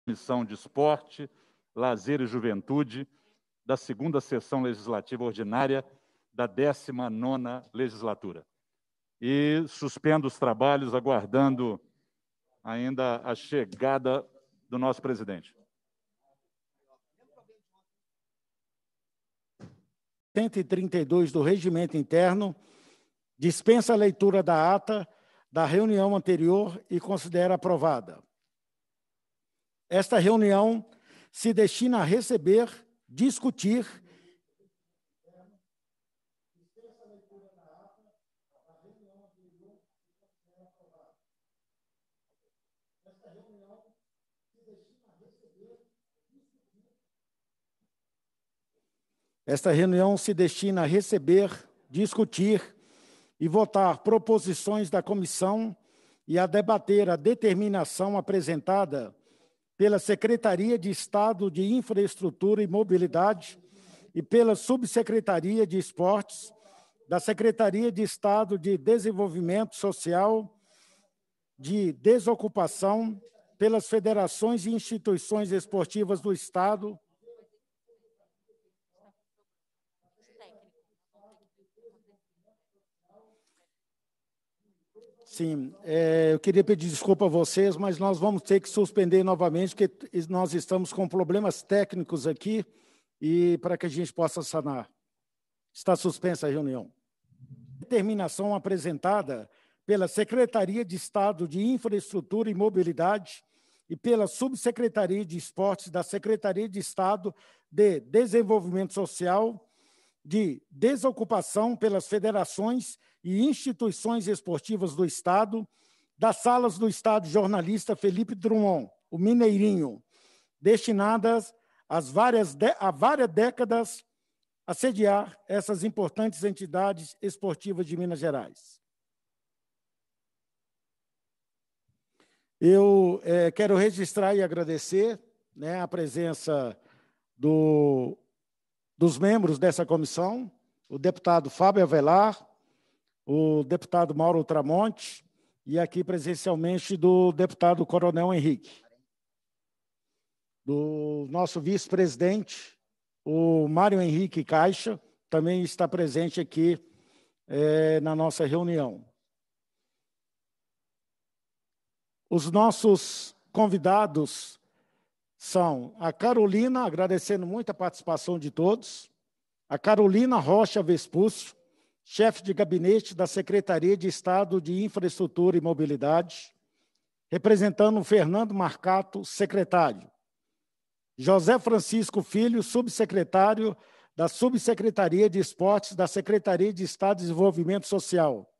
Comissão de Esporte, Lazer e Juventude, da segunda sessão legislativa ordinária da 19ª legislatura. E suspendo os trabalhos, aguardando ainda a chegada do nosso presidente. 132 do Regimento Interno, dispensa a leitura da ata da reunião anterior e considera aprovada. Esta reunião se destina a receber, discutir Esta reunião se destina a receber, discutir e votar proposições da comissão e a debater a determinação apresentada pela Secretaria de Estado de Infraestrutura e Mobilidade e pela Subsecretaria de Esportes da Secretaria de Estado de Desenvolvimento Social, de Desocupação, pelas federações e instituições esportivas do Estado, Sim, eu queria pedir desculpa a vocês, mas nós vamos ter que suspender novamente, porque nós estamos com problemas técnicos aqui e para que a gente possa sanar. Está suspensa a reunião. Determinação apresentada pela Secretaria de Estado de Infraestrutura e Mobilidade e pela Subsecretaria de Esportes da Secretaria de Estado de Desenvolvimento Social, de Desocupação pelas federações e instituições esportivas do Estado, das salas do Estado Jornalista Felipe Drummond, o Mineirinho, destinadas a várias décadas a sediar essas importantes entidades esportivas de Minas Gerais. Eu quero registrar e agradecer, a presença dos membros dessa comissão, o deputado Fábio Avelar, o deputado Mauro Tramonte e aqui presencialmente do deputado Coronel Henrique. Do nosso vice-presidente, o Mário Henrique Caixa, também está presente aqui na nossa reunião. Os nossos convidados são a Carolina, agradecendo muito a participação de todos, a Carolina Rocha Vespúcio, chefe de gabinete da Secretaria de Estado de Infraestrutura e Mobilidade, representando o Fernando Marcato, secretário. José Francisco Filho, subsecretário da Subsecretaria de Esportes da Secretaria de Estado de Desenvolvimento Social.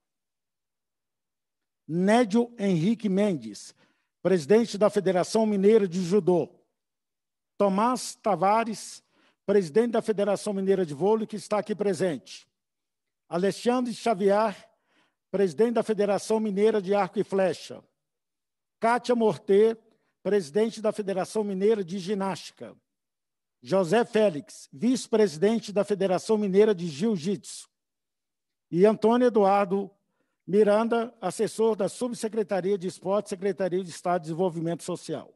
Nédio Henrique Mendes, presidente da Federação Mineira de Judô. Tomás Tavares, presidente da Federação Mineira de Vôlei, que está aqui presente. Alexandre Xavier, presidente da Federação Mineira de Arco e Flecha. Kátia Mortê, presidente da Federação Mineira de Ginástica. José Félix, vice-presidente da Federação Mineira de Jiu-Jitsu. E Antônio Eduardo Miranda, assessor da Subsecretaria de Esporte, Secretaria de Estado de Desenvolvimento Social.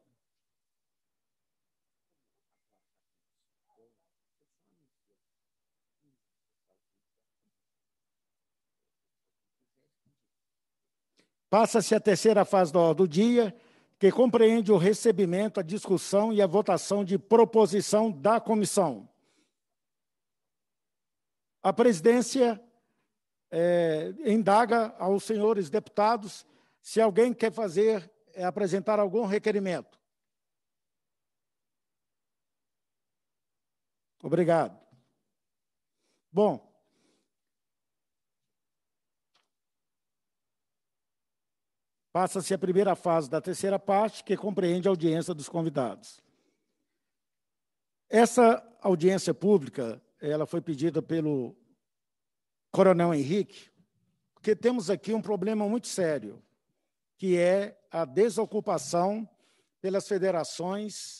Passa-se a terceira fase da ordem do dia, que compreende o recebimento, a discussão e a votação de proposição da comissão. A presidência indaga aos senhores deputados se alguém quer apresentar algum requerimento. Obrigado. Bom, passa-se a primeira fase da terceira parte, que compreende a audiência dos convidados. Essa audiência pública, ela foi pedida pelo Coronel Henrique, porque temos aqui um problema muito sério, que é a desocupação pelas federações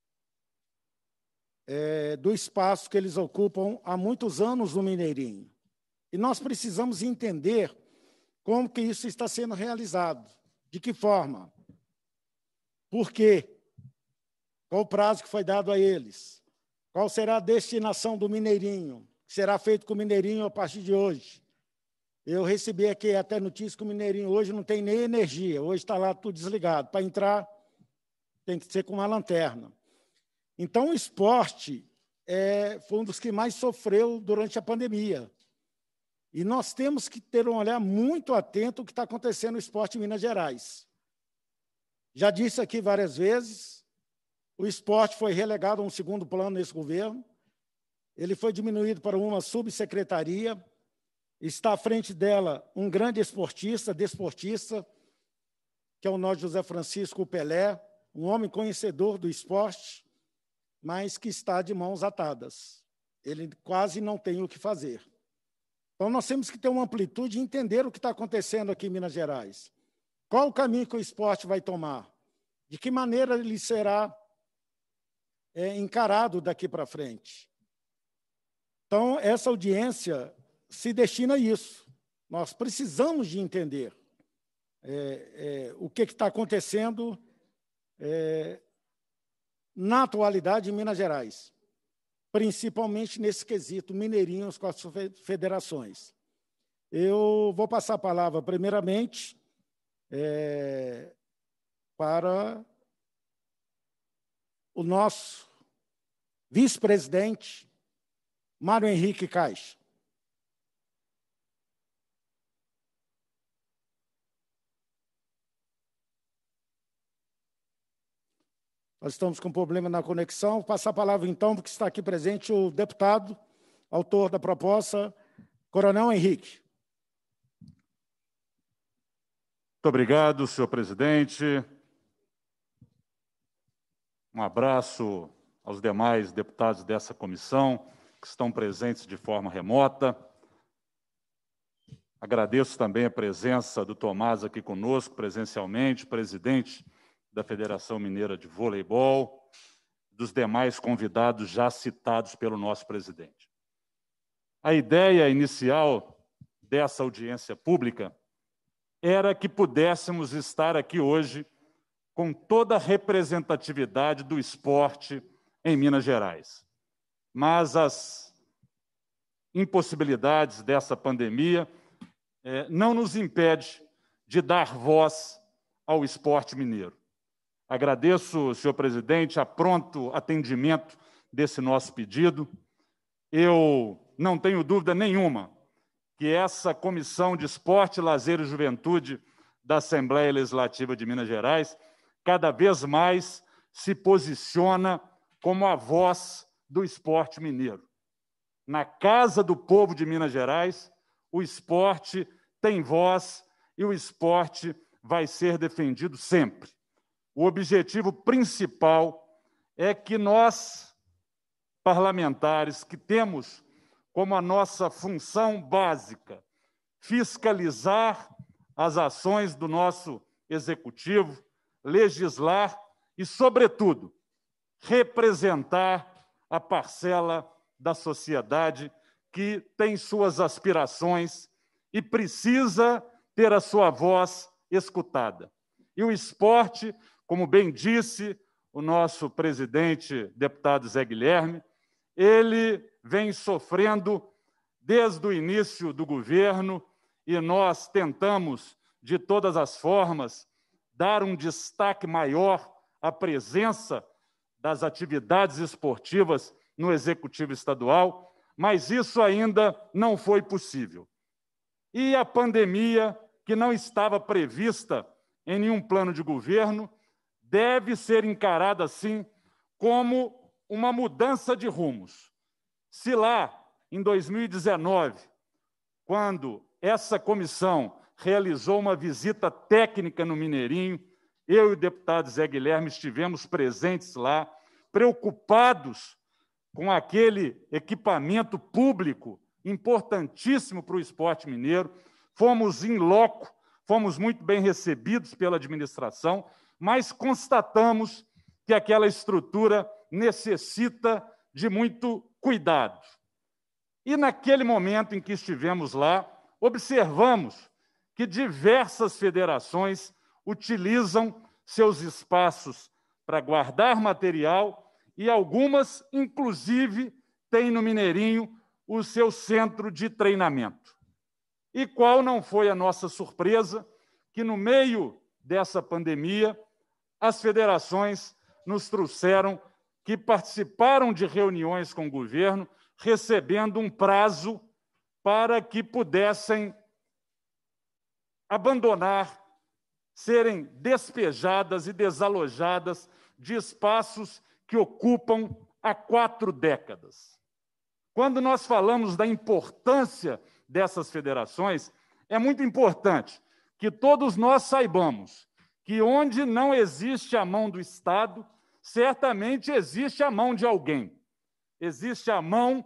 do espaço que eles ocupam há muitos anos no Mineirinho. E nós precisamos entender como que isso está sendo realizado. De que forma? Por quê? Qual o prazo que foi dado a eles? Qual será a destinação do Mineirinho? O que será feito com o Mineirinho a partir de hoje? Eu recebi aqui até notícia que o Mineirinho hoje não tem nem energia, hoje está lá tudo desligado. Para entrar, tem que ser com uma lanterna. Então, o esporte foi um dos que mais sofreu durante a pandemia. E nós temos que ter um olhar muito atento ao que está acontecendo no esporte em Minas Gerais. Já disse aqui várias vezes, o esporte foi relegado a um segundo plano nesse governo, ele foi diminuído para uma subsecretaria, está à frente dela um grande desportista, que é o nosso José Francisco Pelé, um homem conhecedor do esporte, mas que está de mãos atadas. Ele quase não tem o que fazer. Então, nós temos que ter uma amplitude e entender o que está acontecendo aqui em Minas Gerais. Qual o caminho que o esporte vai tomar? De que maneira ele será encarado daqui para frente? Então, essa audiência se destina a isso. Nós precisamos de entender o que está acontecendo na atualidade em Minas Gerais, principalmente nesse quesito mineirinhos com as federações. Eu vou passar a palavra, primeiramente, para o nosso vice-presidente, Mário Henrique Caixa. Nós estamos com problema na conexão. Vou passar a palavra, então, porque está aqui presente o deputado, autor da proposta, Coronel Henrique. Muito obrigado, senhor presidente. Um abraço aos demais deputados dessa comissão que estão presentes de forma remota. Agradeço também a presença do Tomás aqui conosco, presencialmente, presidente da Federação Mineira de Voleibol, dos demais convidados já citados pelo nosso presidente. A ideia inicial dessa audiência pública era que pudéssemos estar aqui hoje com toda a representatividade do esporte em Minas Gerais. Mas as impossibilidades dessa pandemia não nos impede de dar voz ao esporte mineiro. Agradeço, senhor presidente, a pronto atendimento desse nosso pedido. Eu não tenho dúvida nenhuma que essa Comissão de Esporte, Lazer e Juventude da Assembleia Legislativa de Minas Gerais cada vez mais se posiciona como a voz do esporte mineiro. Na Casa do Povo de Minas Gerais, o esporte tem voz e o esporte vai ser defendido sempre. O objetivo principal é que nós, parlamentares, que temos como a nossa função básica fiscalizar as ações do nosso executivo, legislar e, sobretudo, representar a parcela da sociedade que tem suas aspirações e precisa ter a sua voz escutada. E o esporte, como bem disse o nosso presidente, deputado Zé Guilherme, ele vem sofrendo desde o início do governo e nós tentamos, de todas as formas, dar um destaque maior à presença das atividades esportivas no Executivo Estadual, mas isso ainda não foi possível. E a pandemia, que não estava prevista em nenhum plano de governo, deve ser encarada, assim, como uma mudança de rumos. Se lá, em 2019, quando essa comissão realizou uma visita técnica no Mineirinho, eu e o deputado Zé Guilherme estivemos presentes lá, preocupados com aquele equipamento público importantíssimo para o esporte mineiro. Fomos in loco, fomos muito bem recebidos pela administração, mas constatamos que aquela estrutura necessita de muito cuidado. E naquele momento em que estivemos lá, observamos que diversas federações utilizam seus espaços para guardar material e algumas, inclusive, têm no Mineirinho o seu centro de treinamento. E qual não foi a nossa surpresa que, no meio dessa pandemia, as federações nos trouxeram que participaram de reuniões com o governo, recebendo um prazo para que pudessem abandonar, serem despejadas e desalojadas de espaços que ocupam há 4 décadas. Quando nós falamos da importância dessas federações, é muito importante que todos nós saibamos que onde não existe a mão do Estado, certamente existe a mão de alguém. Existe a mão,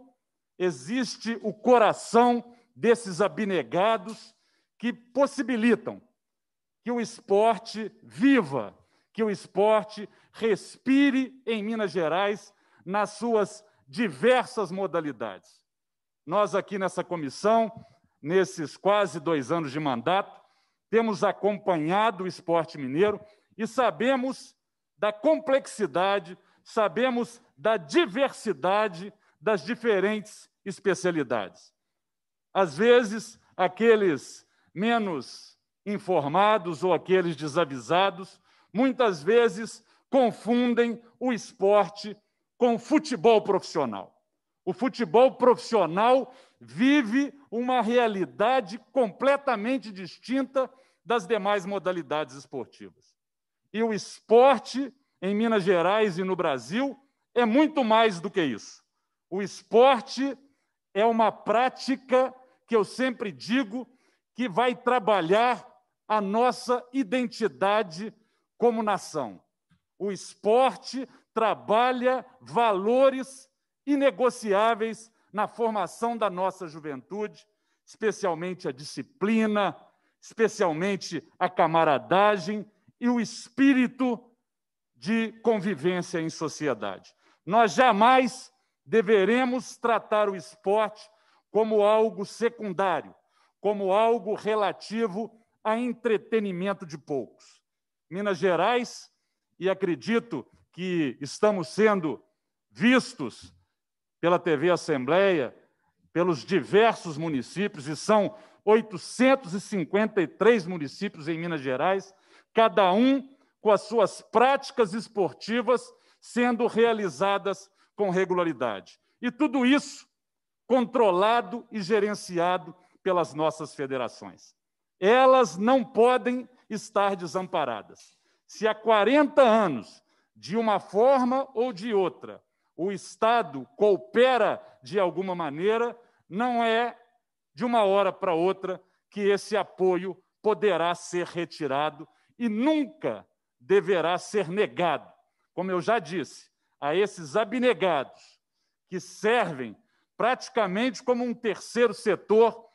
existe o coração desses abnegados que possibilitam que o esporte viva, que o esporte respire em Minas Gerais nas suas diversas modalidades. Nós aqui nessa comissão, nesses quase 2 anos de mandato, temos acompanhado o esporte mineiro e sabemos da complexidade, sabemos da diversidade das diferentes especialidades. Às vezes, aqueles menos informados ou aqueles desavisados, muitas vezes confundem o esporte com o futebol profissional. O futebol profissional vive uma realidade completamente distinta das demais modalidades esportivas. E o esporte, em Minas Gerais e no Brasil, é muito mais do que isso. O esporte é uma prática que eu sempre digo que vai trabalhar a nossa identidade como nação. O esporte trabalha valores inegociáveis na formação da nossa juventude, especialmente a disciplina, especialmente a camaradagem e o espírito de convivência em sociedade. Nós jamais deveremos tratar o esporte como algo secundário, como algo relativo a entretenimento de poucos. Minas Gerais, e acredito que estamos sendo vistos pela TV Assembleia, pelos diversos municípios, e são 853 municípios em Minas Gerais, cada um com as suas práticas esportivas sendo realizadas com regularidade. E tudo isso controlado e gerenciado pelas nossas federações. Elas não podem estar desamparadas. Se há 40 anos, de uma forma ou de outra, o Estado coopera de alguma maneira, não é de uma hora para outra que esse apoio poderá ser retirado e nunca deverá ser negado. Como eu já disse, a esses abnegados que servem praticamente como um terceiro setor,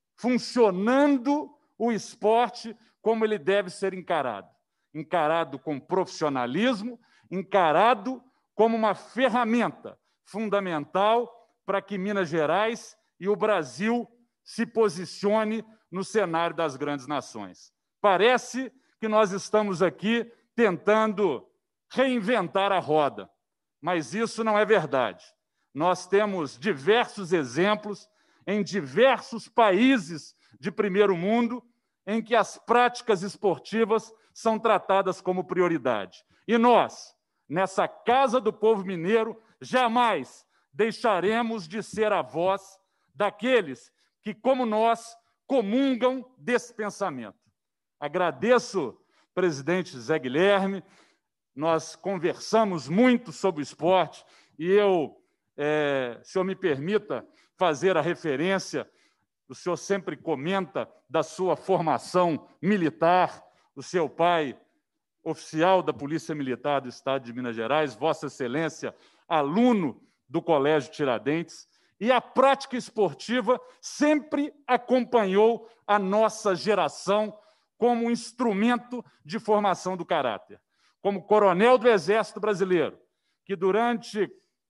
funcionando o esporte como ele deve ser encarado. Encarado com profissionalismo, encarado como uma ferramenta fundamental para que Minas Gerais e o Brasil se posicione no cenário das grandes nações. Parece que nós estamos aqui tentando reinventar a roda, mas isso não é verdade. Nós temos diversos exemplos em diversos países de primeiro mundo em que as práticas esportivas são tratadas como prioridade. E nós, nessa Casa do Povo Mineiro, jamais deixaremos de ser a voz daqueles que, como nós, comungam desse pensamento. Agradeço, presidente Zé Guilherme, nós conversamos muito sobre o esporte e eu, se o senhor me permita fazer a referência, o senhor sempre comenta da sua formação militar, o seu pai, oficial da Polícia Militar do Estado de Minas Gerais, Vossa Excelência, aluno do Colégio Tiradentes, e a prática esportiva sempre acompanhou a nossa geração como um instrumento de formação do caráter. Como coronel do Exército Brasileiro, que durante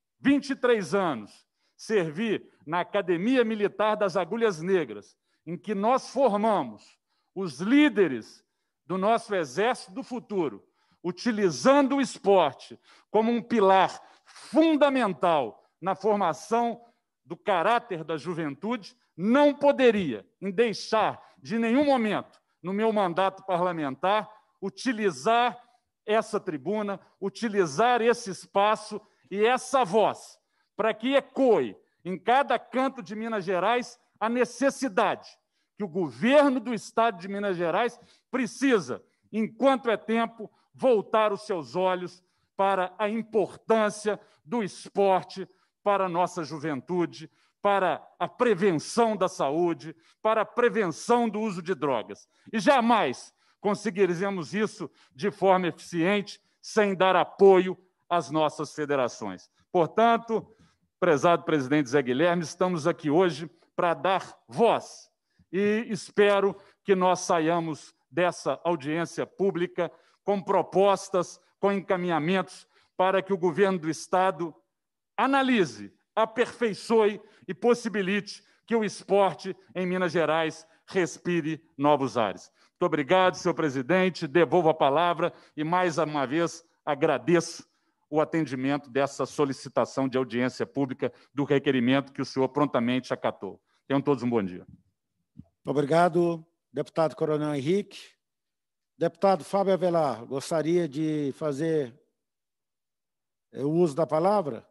23 anos servi na Academia Militar das Agulhas Negras, em que nós formamos os líderes do nosso Exército do futuro, utilizando o esporte como um pilar fundamental na formação do caráter da juventude, não poderia deixar de nenhum momento, no meu mandato parlamentar, utilizar essa tribuna, utilizar esse espaço e essa voz, para que ecoe em cada canto de Minas Gerais a necessidade que o governo do Estado de Minas Gerais precisa, enquanto é tempo, voltar os seus olhos para a importância do esporte para a nossa juventude, para a prevenção da saúde, para a prevenção do uso de drogas. E jamais conseguiremos isso de forma eficiente sem dar apoio às nossas federações. Portanto, prezado presidente Zé Guilherme, estamos aqui hoje para dar voz e espero que nós saiamos dessa audiência pública com propostas, com encaminhamentos para que o governo do Estado analise, aperfeiçoe e possibilite que o esporte em Minas Gerais respire novos ares. Muito obrigado, senhor presidente, devolvo a palavra e, mais uma vez, agradeço o atendimento dessa solicitação de audiência pública do requerimento que o senhor prontamente acatou. Tenham todos um bom dia. Obrigado, deputado Coronel Henrique. Deputado Fábio Avelar, gostaria de fazer o uso da palavra?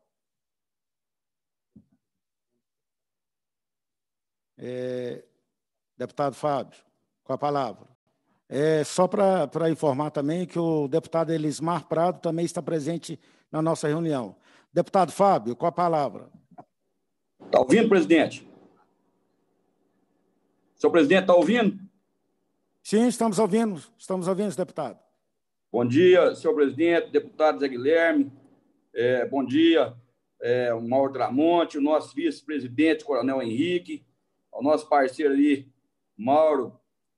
Deputado Fábio, com a palavra. Só para informar também que o deputado Elismar Prado também está presente na nossa reunião. Deputado Fábio, com a palavra. Está ouvindo, presidente? Senhor presidente, está ouvindo? Sim, estamos ouvindo, deputado. Bom dia, senhor presidente, deputado Zé Guilherme. Bom dia, o Mauro Tramonte, o nosso vice-presidente, Coronel Henrique, o nosso parceiro ali, Mauro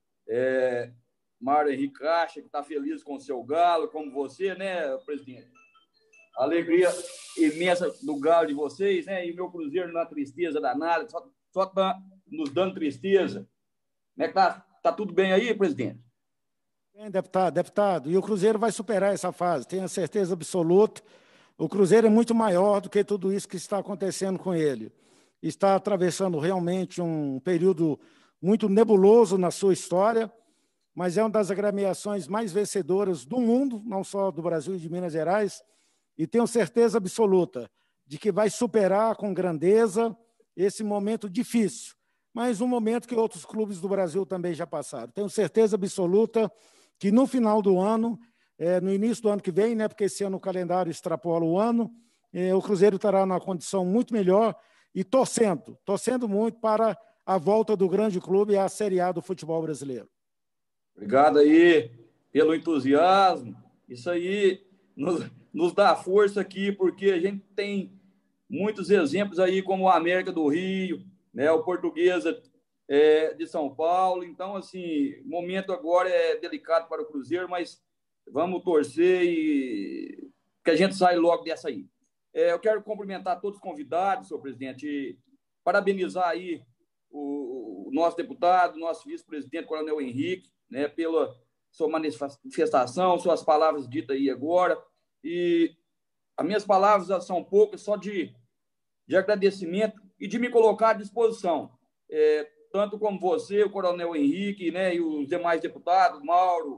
Henrique Caixa, que está feliz com o seu Galo, como você, né, presidente? A alegria imensa do Galo de vocês, né? E o meu Cruzeiro na tristeza danada, só está nos dando tristeza. Como é que tá tudo bem aí, presidente? Bem, deputado. E o Cruzeiro vai superar essa fase, tenho a certeza absoluta. O Cruzeiro é muito maior do que tudo isso que está acontecendo com ele. Está atravessando realmente um período muito nebuloso na sua história, mas é uma das agremiações mais vencedoras do mundo, não só do Brasil e de Minas Gerais, e tenho certeza absoluta de que vai superar com grandeza esse momento difícil, mas um momento que outros clubes do Brasil também já passaram. Tenho certeza absoluta que no final do ano, no início do ano que vem, né, porque esse ano o calendário extrapola o ano, o Cruzeiro estará numa condição muito melhor e torcendo muito para a volta do grande clube à Série A do futebol brasileiro. Obrigado aí pelo entusiasmo. Isso aí nos dá força aqui, porque a gente tem muitos exemplos aí, como o América do Rio, né, o Portuguesa de São Paulo. Então, assim, o momento agora é delicado para o Cruzeiro, mas vamos torcer e que a gente saia logo dessa aí. Eu quero cumprimentar todos os convidados, senhor presidente, e parabenizar aí o nosso deputado, nosso vice-presidente, Coronel Henrique, né, pela sua manifestação, suas palavras ditas aí agora. E as minhas palavras são poucas, só de agradecimento e de me colocar à disposição. Tanto como você, o Coronel Henrique, né, e os demais deputados, Mauro,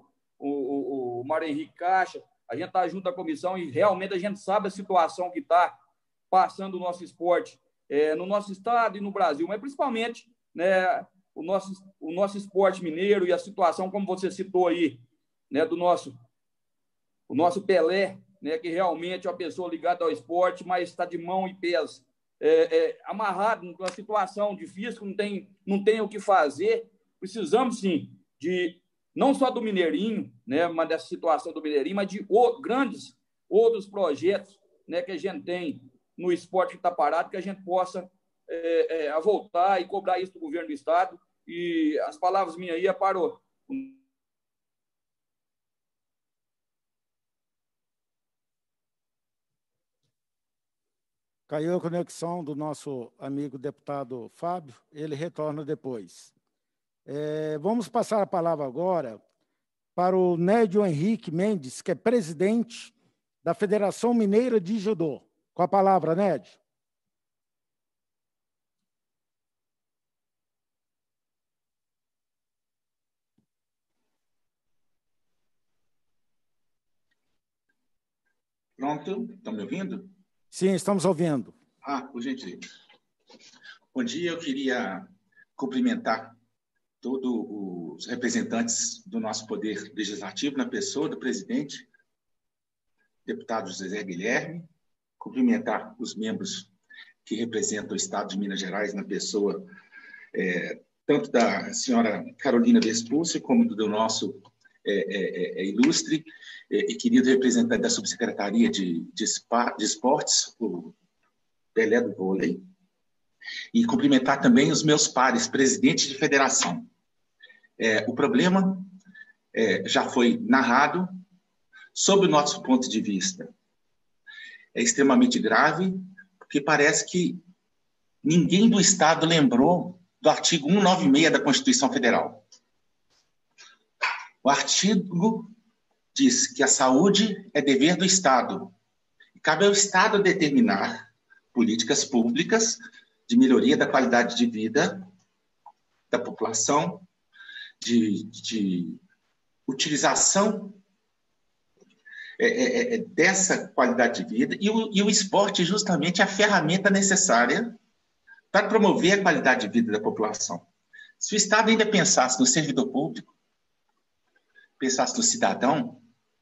o Mário Henrique Caixa, a gente está junto à comissão e realmente a gente sabe a situação que está passando o nosso esporte no nosso estado e no Brasil, mas principalmente, né, o nosso esporte mineiro e a situação, como você citou aí, né, do nosso Pelé, né, que realmente é uma pessoa ligada ao esporte, mas está de mão e pés amarrado numa situação difícil, não tem o que fazer. Precisamos, sim, não só do Mineirinho, né, mas dessa situação do Mineirinho, mas de grandes outros projetos, né, que a gente tem no esporte que está parado, que a gente possa voltar e cobrar isso do governo do Estado. E as palavras minhas aí é para o... Caiu a conexão do nosso amigo deputado Fábio, ele retorna depois. Vamos passar a palavra agora para o Nédio Henrique Mendes, que é presidente da Federação Mineira de Judô. Com a palavra, Nédio. Pronto? Estão me ouvindo? Sim, estamos ouvindo. Por gentileza. Bom dia, eu queria cumprimentar todos os representantes do nosso Poder Legislativo, na pessoa do presidente, deputado José Guilherme, cumprimentar os membros que representam o Estado de Minas Gerais, na pessoa tanto da senhora Carolina Vespúcio, como do nosso ilustre e querido representante da Subsecretaria de Esportes, o Pelé do Vôlei, e cumprimentar também os meus pares, presidentes de federação. O problema já foi narrado. Sob o nosso ponto de vista, é extremamente grave, porque parece que ninguém do Estado lembrou do artigo 196 da Constituição Federal. O artigo diz que a saúde é dever do Estado. E cabe ao Estado determinar políticas públicas de melhoria da qualidade de vida da população, de utilização dessa qualidade de vida, e o esporte é justamente a ferramenta necessária para promover a qualidade de vida da população. Se o Estado ainda pensasse no servidor público, pensasse no cidadão,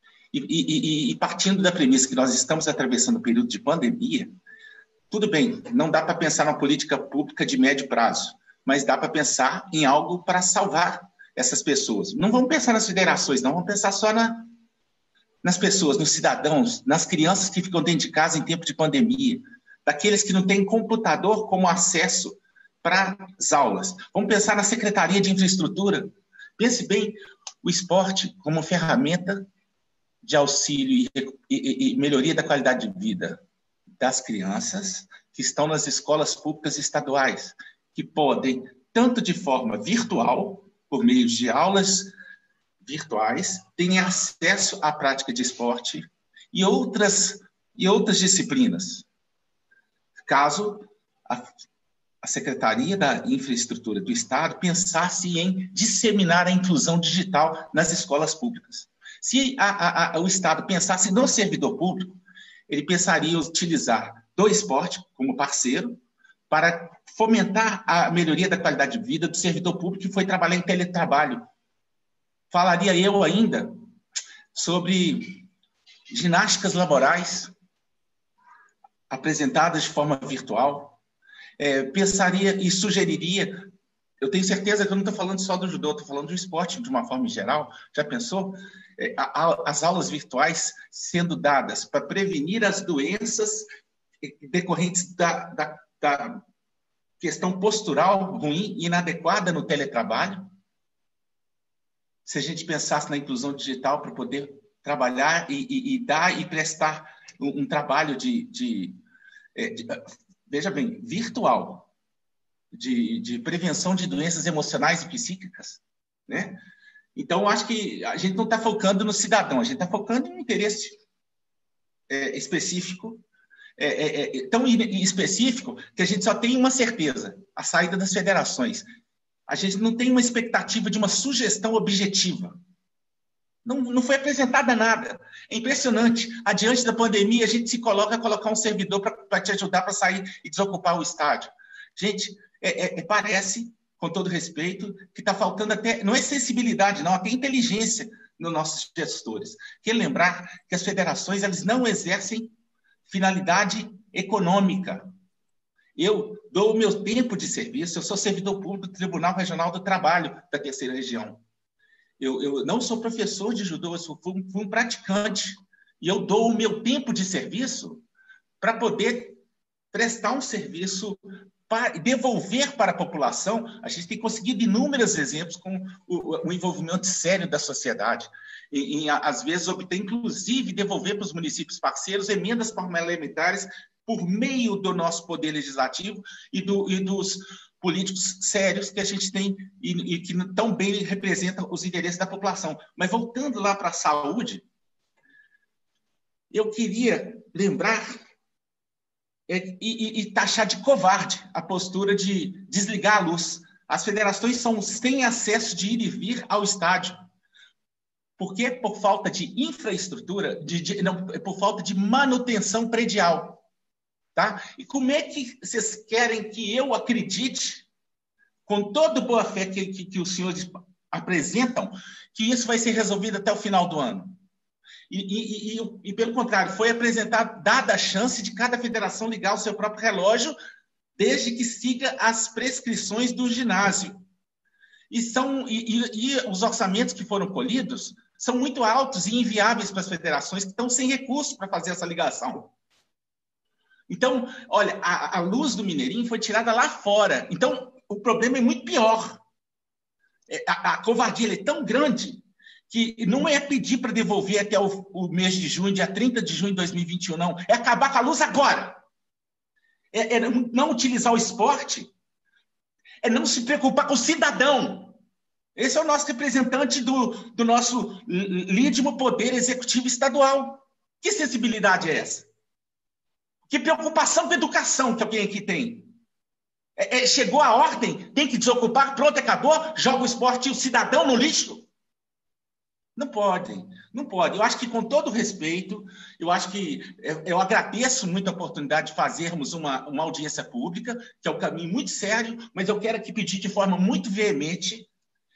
e partindo da premissa que nós estamos atravessando um período de pandemia, tudo bem, não dá para pensar numa política pública de médio prazo, mas dá para pensar em algo para salvar essas pessoas. Não vamos pensar nas federações, não, vamos pensar só nas pessoas, nos cidadãos, nas crianças que ficam dentro de casa em tempo de pandemia, daqueles que não têm computador como acesso para as aulas. Vamos pensar na Secretaria de Infraestrutura. Pense bem, o esporte como ferramenta de auxílio e melhoria da qualidade de vida das crianças que estão nas escolas públicas estaduais, que podem, tanto de forma virtual, por meio de aulas virtuais, terem acesso à prática de esporte e outras disciplinas. Caso a Secretaria da Infraestrutura do Estado pensasse em disseminar a inclusão digital nas escolas públicas. Se o Estado pensasse no servidor público, ele pensaria em utilizar do esporte como parceiro para fomentar a melhoria da qualidade de vida do servidor público que foi trabalhar em teletrabalho. Falaria eu ainda sobre ginásticas laborais apresentadas de forma virtual. Pensaria e sugeriria, eu tenho certeza que eu não estou falando só do judô, estou falando do esporte de uma forma geral. Já pensou? As aulas virtuais sendo dadas para prevenir as doenças decorrentes da questão postural ruim e inadequada no teletrabalho. Se a gente pensasse na inclusão digital para poder trabalhar e dar e prestar um trabalho veja bem, virtual, de prevenção de doenças emocionais e psíquicas, né? Então, acho que a gente não está focando no cidadão, a gente está focando em um interesse específico, tão específico que a gente só tem uma certeza, a saída das federações. A gente não tem uma expectativa de uma sugestão objetiva. Não foi apresentada nada. É impressionante. Adiante da pandemia, a gente se colocar um servidor para te ajudar para sair e desocupar o estádio. Gente, parece, com todo respeito, que está faltando até, não é sensibilidade, não, até inteligência nos nossos gestores. Quero lembrar que as federações elas não exercem finalidade econômica. Eu dou o meu tempo de serviço, eu sou servidor público do Tribunal Regional do Trabalho da Terceira Região. Eu não sou professor de judô, eu fui um praticante. E eu dou o meu tempo de serviço para poder prestar um serviço, para devolver para a população. A gente tem conseguido inúmeros exemplos com o envolvimento sério da sociedade. Às vezes, obter, inclusive, devolver para os municípios parceiros emendas parlamentares por meio do nosso Poder Legislativo e dos políticos sérios que a gente tem e que tão bem representam os interesses da população. Mas voltando lá para a saúde, eu queria lembrar e taxar de covarde a postura de desligar a luz. As federações têm acesso de ir e vir ao estádio. Porque por falta de infraestrutura, não, por falta de manutenção predial. Tá? E como é que vocês querem que eu acredite, com toda boa fé que os senhores apresentam, que isso vai ser resolvido até o final do ano? E pelo contrário, foi apresentado, dada a chance de cada federação ligar o seu próprio relógio, desde que siga as prescrições do ginásio. E os orçamentos que foram colhidos são muito altos e inviáveis para as federações que estão sem recursos para fazer essa ligação. Então, olha, a luz do Mineirinho foi tirada lá fora. Então, o problema é muito pior. A covardia é tão grande que não é pedir para devolver até o mês de junho, dia 30 de junho de 2021, não. É acabar com a luz agora. É não utilizar o esporte. É não se preocupar com o cidadão. Esse é o nosso representante do nosso lídimo poder executivo estadual. Que sensibilidade é essa? Que preocupação com a educação que alguém aqui tem? Chegou a ordem, tem que desocupar, pronto, acabou, joga o esporte e o cidadão no lixo? Não pode, não pode. Eu acho que, com todo respeito, eu agradeço muito a oportunidade de fazermos uma audiência pública, que é um caminho muito sério, mas eu quero aqui pedir de forma muito veemente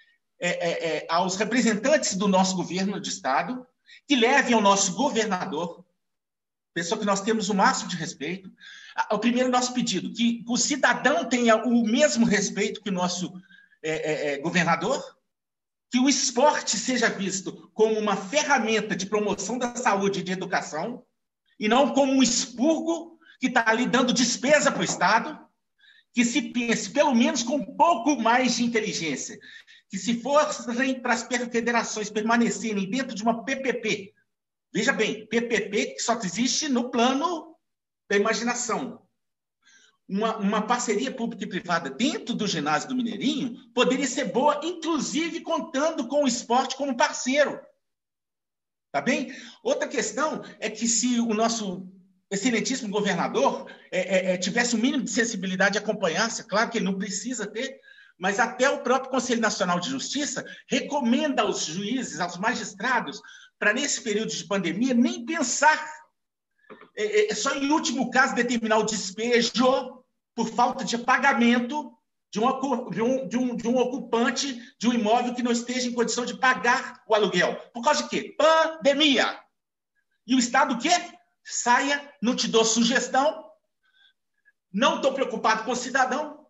aos representantes do nosso governo de Estado que levem ao nosso governador, pessoa que nós temos o máximo de respeito, o primeiro nosso pedido, que o cidadão tenha o mesmo respeito que o nosso governador, que o esporte seja visto como uma ferramenta de promoção da saúde e de educação, e não como um expurgo que está ali dando despesa para o Estado, que se pense, pelo menos, com um pouco mais de inteligência, que se fossem para as federações permanecerem dentro de uma PPP, veja bem, PPP que só existe no plano da imaginação. Uma parceria pública e privada dentro do ginásio do Mineirinho poderia ser boa, inclusive contando com o esporte como parceiro. Tá bem? Outra questão é que, se o nosso excelentíssimo governador tivesse o mínimo de sensibilidade e acompanhasse, claro que ele não precisa ter, mas até o próprio Conselho Nacional de Justiça recomenda aos juízes, aos magistrados, para, nesse período de pandemia, nem pensar. Só em último caso determinar o despejo por falta de pagamento de um ocupante de um imóvel que não esteja em condição de pagar o aluguel. Por causa de quê? Pandemia. E o Estado o quê? Saia, não te dou sugestão, não estou preocupado com o cidadão.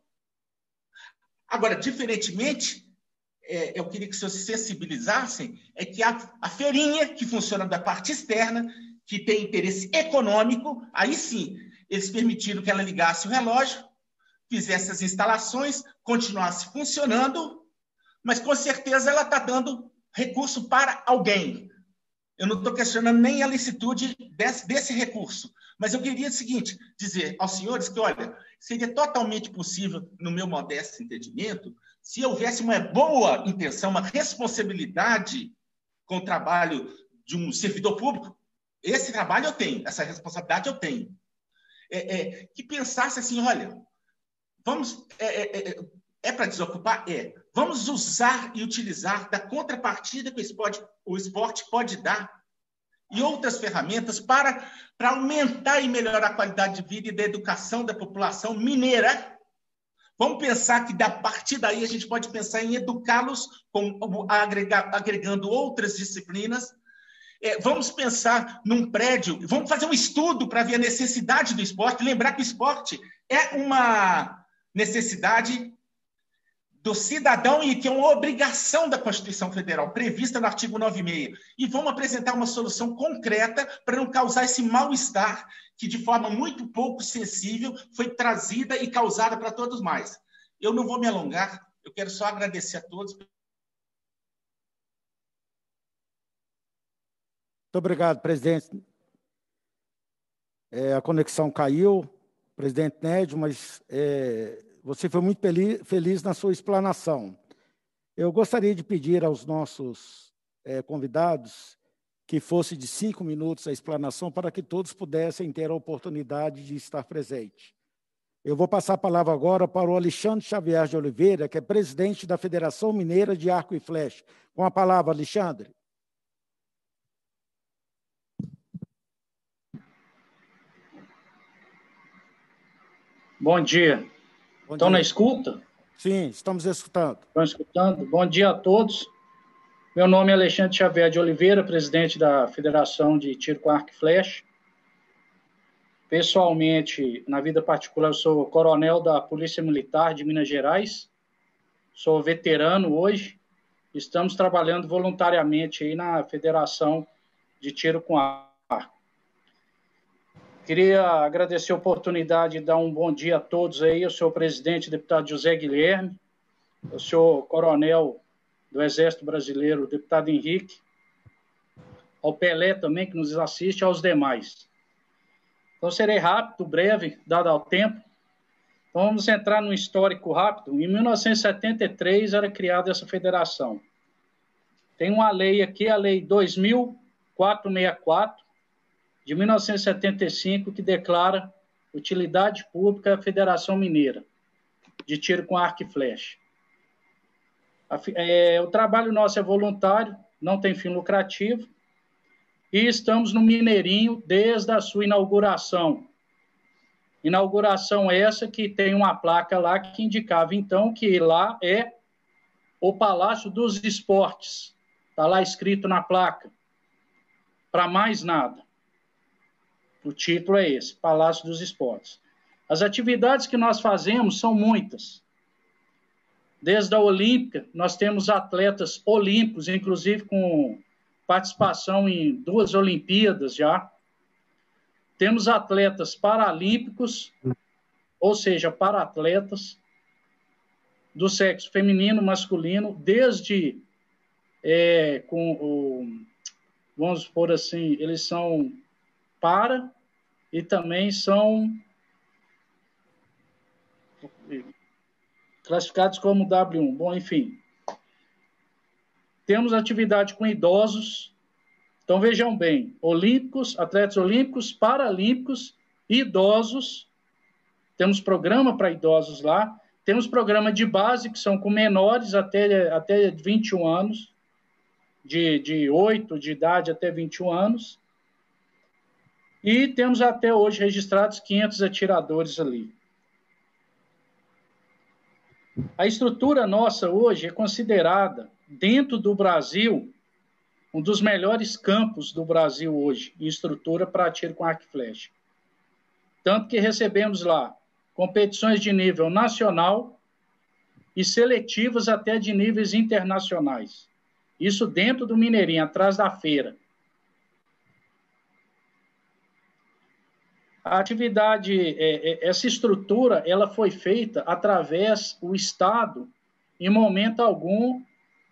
Agora, diferentemente, eu queria que os senhores se sensibilizassem, que a feirinha, que funciona da parte externa, que tem interesse econômico, aí sim, eles permitiram que ela ligasse o relógio, fizesse as instalações, continuasse funcionando, mas com certeza ela está dando recurso para alguém. Eu não estou questionando nem a licitude desse recurso, mas eu queria o seguinte, dizer aos senhores que, olha, seria totalmente possível, no meu modesto entendimento, se houvesse uma boa intenção, uma responsabilidade com o trabalho de um servidor público. Esse trabalho eu tenho, essa responsabilidade eu tenho. Que pensasse assim, olha, vamos, para desocupar? Vamos usar e utilizar da contrapartida que o esporte pode dar e outras ferramentas para aumentar e melhorar a qualidade de vida e da educação da população mineira. Vamos pensar que, a partir daí, a gente pode pensar em educá-los agregando outras disciplinas. Vamos pensar num prédio, vamos fazer um estudo para ver a necessidade do esporte, lembrar que o esporte é uma necessidade do cidadão e que é uma obrigação da Constituição Federal, prevista no artigo 96. E vamos apresentar uma solução concreta para não causar esse mal-estar que, de forma muito pouco sensível, foi trazida e causada para todos nós. Eu não vou me alongar, eu quero só agradecer a todos. Muito obrigado, presidente. A conexão caiu, presidente Nédio, mas Você foi muito feliz na sua explanação. Eu gostaria de pedir aos nossos convidados que fosse de 5 minutos a explanação para que todos pudessem ter a oportunidade de estar presente. Eu vou passar a palavra agora para o Alexandre Xavier de Oliveira, que é presidente da Federação Mineira de Arco e Flecha. Com a palavra, Alexandre. Bom dia. Estão na escuta? Sim, estamos escutando. Estão escutando? Bom dia a todos. Meu nome é Alexandre Xavier de Oliveira, presidente da Federação de Tiro com Arco e Flecha. Pessoalmente, na vida particular, eu sou coronel da Polícia Militar de Minas Gerais. Sou veterano hoje. Estamos trabalhando voluntariamente aí na Federação de Tiro com Arco. Queria agradecer a oportunidade de dar um bom dia a todos aí, ao senhor presidente, deputado José Guilherme, ao senhor coronel do Exército Brasileiro, deputado Henrique, ao Pelé também, que nos assiste, aos demais. Então, serei rápido, breve, dado ao tempo. Então, vamos entrar num histórico rápido. Em 1973, era criada essa federação. Tem uma lei aqui, a Lei 2464, de 1975, que declara utilidade pública à Federação Mineira de Tiro com Arco e Flecha. O trabalho nosso é voluntário, não tem fim lucrativo, e estamos no Mineirinho desde a sua inauguração. Inauguração essa que tem uma placa lá que indicava, então, que lá é o Palácio dos Esportes. Está lá escrito na placa. Para mais nada. O título é esse, Palácio dos Esportes. As atividades que nós fazemos são muitas. Desde a Olímpica, nós temos atletas olímpicos, inclusive com participação em 2 Olimpíadas já. Temos atletas paralímpicos, ou seja, para-atletas, do sexo feminino, masculino, desde, vamos por assim, eles são para e também são classificados como W1. Bom, enfim. Temos atividade com idosos. Então, vejam bem, olímpicos, atletas olímpicos, paralímpicos, idosos. Temos programa para idosos lá. Temos programa de base, que são com menores até 21 anos, de 8 de idade até 21 anos. E temos até hoje registrados 500 atiradores ali. A estrutura nossa hoje é considerada, dentro do Brasil, um dos melhores campos do Brasil hoje, em estrutura para tiro com arco e flecha. Tanto que recebemos lá competições de nível nacional e seletivas até de níveis internacionais. Isso dentro do Mineirinho, atrás da feira. A atividade, essa estrutura, ela foi feita através do Estado, em momento algum,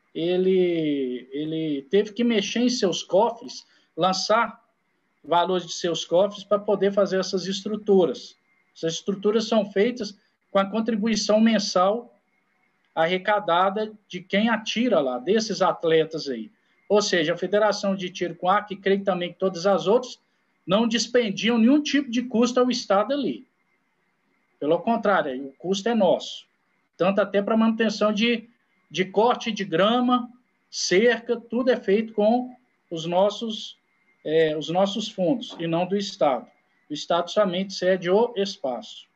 ele teve que mexer em seus cofres, lançar valores de seus cofres para poder fazer essas estruturas. Essas estruturas são feitas com a contribuição mensal arrecadada de quem atira lá, desses atletas aí. Ou seja, a Federação de Tiro com Arco, e creio também que todas as outras, não dispendiam nenhum tipo de custo ao Estado ali. Pelo contrário, o custo é nosso. Tanto até para manutenção de corte de grama, cerca, tudo é feito com os nossos fundos, e não do Estado. O Estado somente cede o espaço.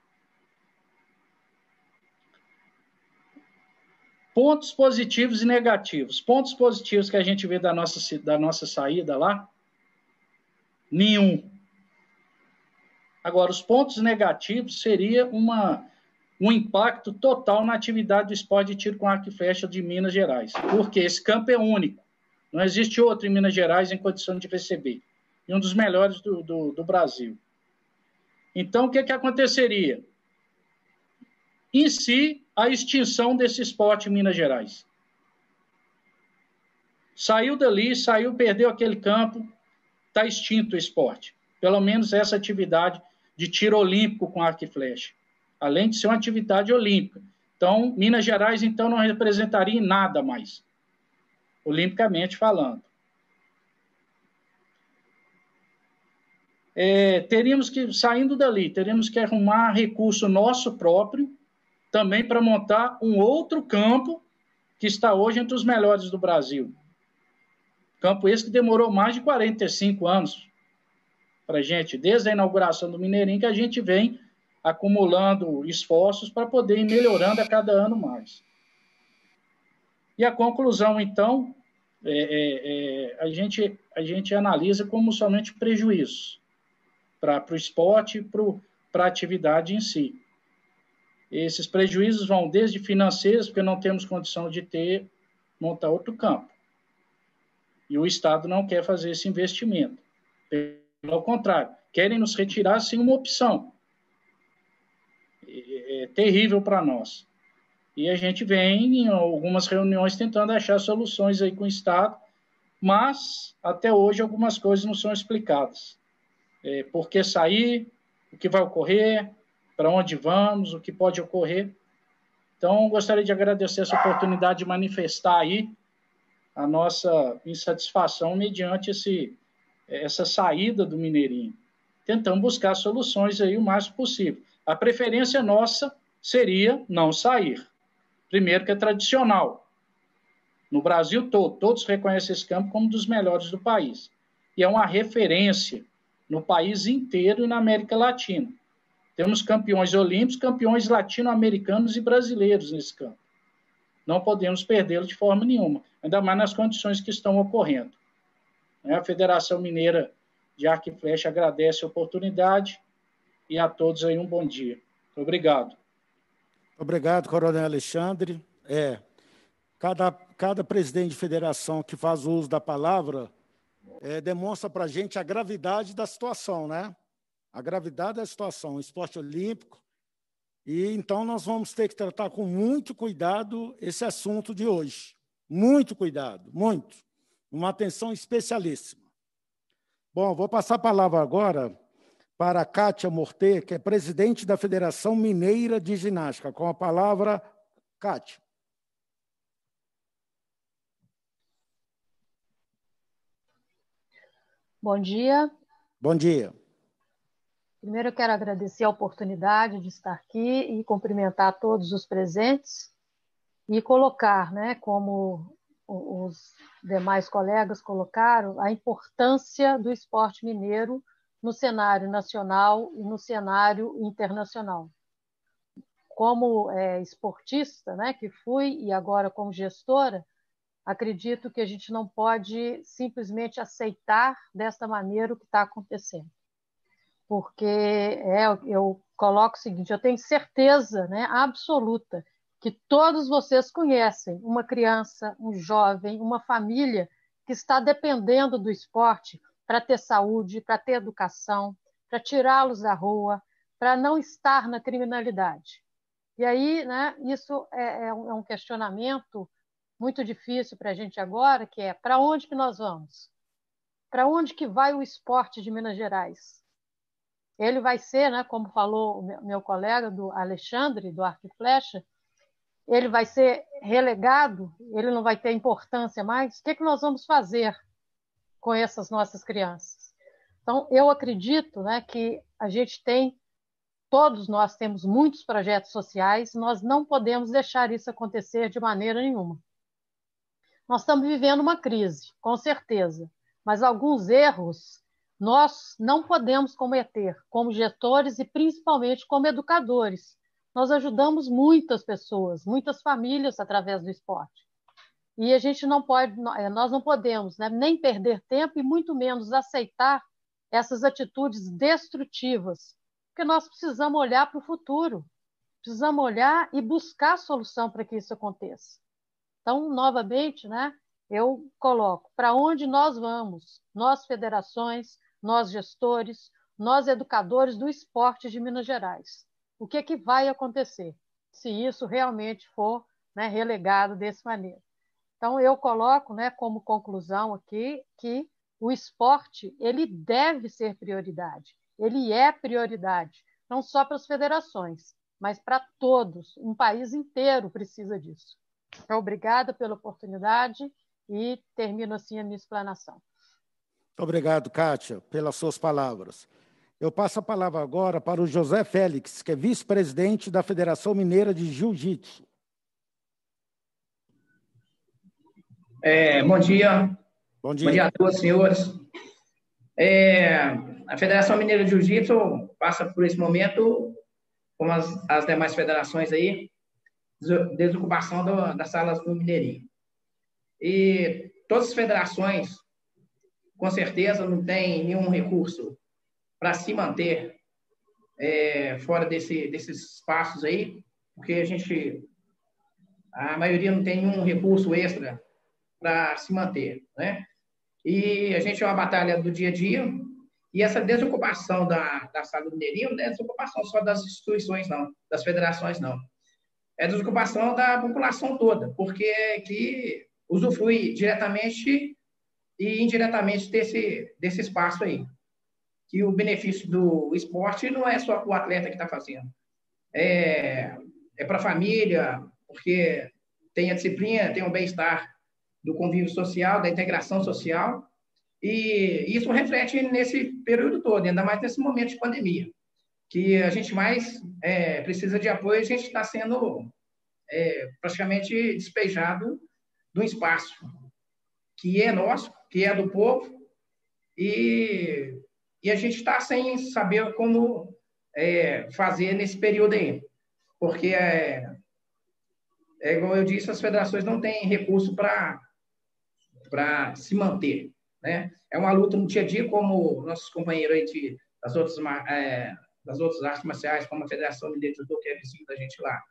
Pontos positivos e negativos. Pontos positivos que a gente vê da nossa saída lá, nenhum. Agora, os pontos negativos seria um impacto total na atividade do esporte de tiro com arco e flecha de Minas Gerais, porque esse campo é único. Não existe outro em Minas Gerais em condição de receber. E um dos melhores do Brasil. Então, o que aconteceria? Em si, a extinção desse esporte em Minas Gerais. Saiu dali, perdeu aquele campo, está extinto o esporte. Pelo menos essa atividade de tiro olímpico com arco e flecha. além de ser uma atividade olímpica. Então, Minas Gerais, então, não representaria em nada mais, olimpicamente falando. Teríamos que, saindo dali, teríamos que arrumar recurso nosso próprio, também para montar um outro campo que está hoje entre os melhores do Brasil. Campo esse que demorou mais de 45 anos para a gente, desde a inauguração do Mineirinho, que a gente vem acumulando esforços para poder ir melhorando a cada ano mais. E a conclusão, então, a gente analisa como somente prejuízo para o esporte e para a atividade em si. Esses prejuízos vão desde financeiros, porque não temos condição de montar outro campo. E o Estado não quer fazer esse investimento. Pelo contrário, querem nos retirar sem uma opção. É terrível para nós. E a gente vem em algumas reuniões tentando achar soluções aí com o Estado, mas até hoje algumas coisas não são explicadas. Por que sair, o que vai ocorrer, para onde vamos, o que pode ocorrer. Então, gostaria de agradecer essa oportunidade de manifestar aí a nossa insatisfação mediante essa saída do Mineirinho. Tentamos buscar soluções aí o mais possível. A preferência nossa seria não sair. Primeiro, que é tradicional. No Brasil todo, todos reconhecem esse campo como um dos melhores do país. E é uma referência no país inteiro e na América Latina. Temos campeões olímpicos, campeões latino-americanos e brasileiros nesse campo. Não podemos perdê-lo de forma nenhuma, ainda mais nas condições que estão ocorrendo. A Federação Mineira de Arco e Flecha agradece a oportunidade e a todos aí um bom dia. Obrigado. Obrigado, Coronel Alexandre. Cada presidente de federação que faz uso da palavra demonstra para a gente a gravidade da situação, né? A gravidade da situação, o esporte olímpico. E então nós vamos ter que tratar com muito cuidado esse assunto de hoje. Muito cuidado, muito. Uma atenção especialíssima. Bom, vou passar a palavra agora para a Kátia Morté, que é presidente da Federação Mineira de Ginástica. Com a palavra, Kátia. Bom dia. Bom dia. Primeiro, eu quero agradecer a oportunidade de estar aqui e cumprimentar todos os presentes e colocar, né, como os demais colegas colocaram, a importância do esporte mineiro no cenário nacional e no cenário internacional. Como esportista, né, que fui, e agora como gestora, acredito que a gente não pode simplesmente aceitar desta maneira o que está acontecendo. Porque eu coloco o seguinte, eu tenho certeza, né, absoluta, que todos vocês conhecem uma criança, um jovem, uma família que está dependendo do esporte para ter saúde, para ter educação, para tirá-los da rua, para não estar na criminalidade. E aí, né, isso é um questionamento muito difícil para a gente agora, que é para onde que nós vamos? Para onde que vai o esporte de Minas Gerais? Ele vai ser, né, como falou o meu colega do Alexandre, do Arco e Flecha, ele vai ser relegado, ele não vai ter importância mais. O que nós vamos fazer com essas nossas crianças? Então, eu acredito, né, que a gente todos nós temos muitos projetos sociais, nós não podemos deixar isso acontecer de maneira nenhuma. Nós estamos vivendo uma crise, com certeza, mas alguns erros nós não podemos cometer como gestores e principalmente como educadores. Nós ajudamos muitas pessoas, muitas famílias através do esporte. E a gente não pode, nós não podemos, né, nem perder tempo e muito menos aceitar essas atitudes destrutivas, porque nós precisamos olhar para o futuro, precisamos olhar e buscar solução para que isso aconteça. Então, novamente, né, eu coloco para onde nós vamos, nós federações, nós gestores, nós educadores do esporte de Minas Gerais. O que vai acontecer se isso realmente for, né, relegado dessa maneira? Então, eu coloco, né, como conclusão aqui que o esporte ele deve ser prioridade. Ele é prioridade, não só para as federações, mas para todos. Um país inteiro precisa disso. Então, obrigada pela oportunidade e termino assim a minha explanação. Muito obrigado, Kátia, pelas suas palavras. Eu passo a palavra agora para o José Félix, que é vice-presidente da Federação Mineira de Jiu-Jitsu. Bom dia. Bom dia. Bom dia a todos, senhores. A Federação Mineira de Jiu-Jitsu passa por esse momento, como as demais federações aí, desocupação das salas do Mineirinho. E todas as federações, com certeza, não têm nenhum recurso para se manter fora desses espaços aí, porque a maioria não tem nenhum recurso extra para se manter, né? E a gente é uma batalha do dia a dia, e essa desocupação da sala do Mineirinho não é desocupação só das instituições, não, das federações, não. É desocupação da população toda, porque que usufrui diretamente e indiretamente desse espaço aí. Que o benefício do esporte não é só o atleta que está fazendo. É para a família, porque tem a disciplina, tem o bem-estar do convívio social, da integração social, e isso reflete nesse período todo, ainda mais nesse momento de pandemia, que a gente mais precisa de apoio, a gente está sendo praticamente despejado de um espaço que é nosso, que é do povo, e a gente está sem saber como fazer nesse período aí, porque igual eu disse, as federações não têm recurso para se manter, né? É uma luta no dia a dia, como nossos companheiros aí das outras artes marciais, como a Federação Mineira de Judô, que é vizinho da gente lá.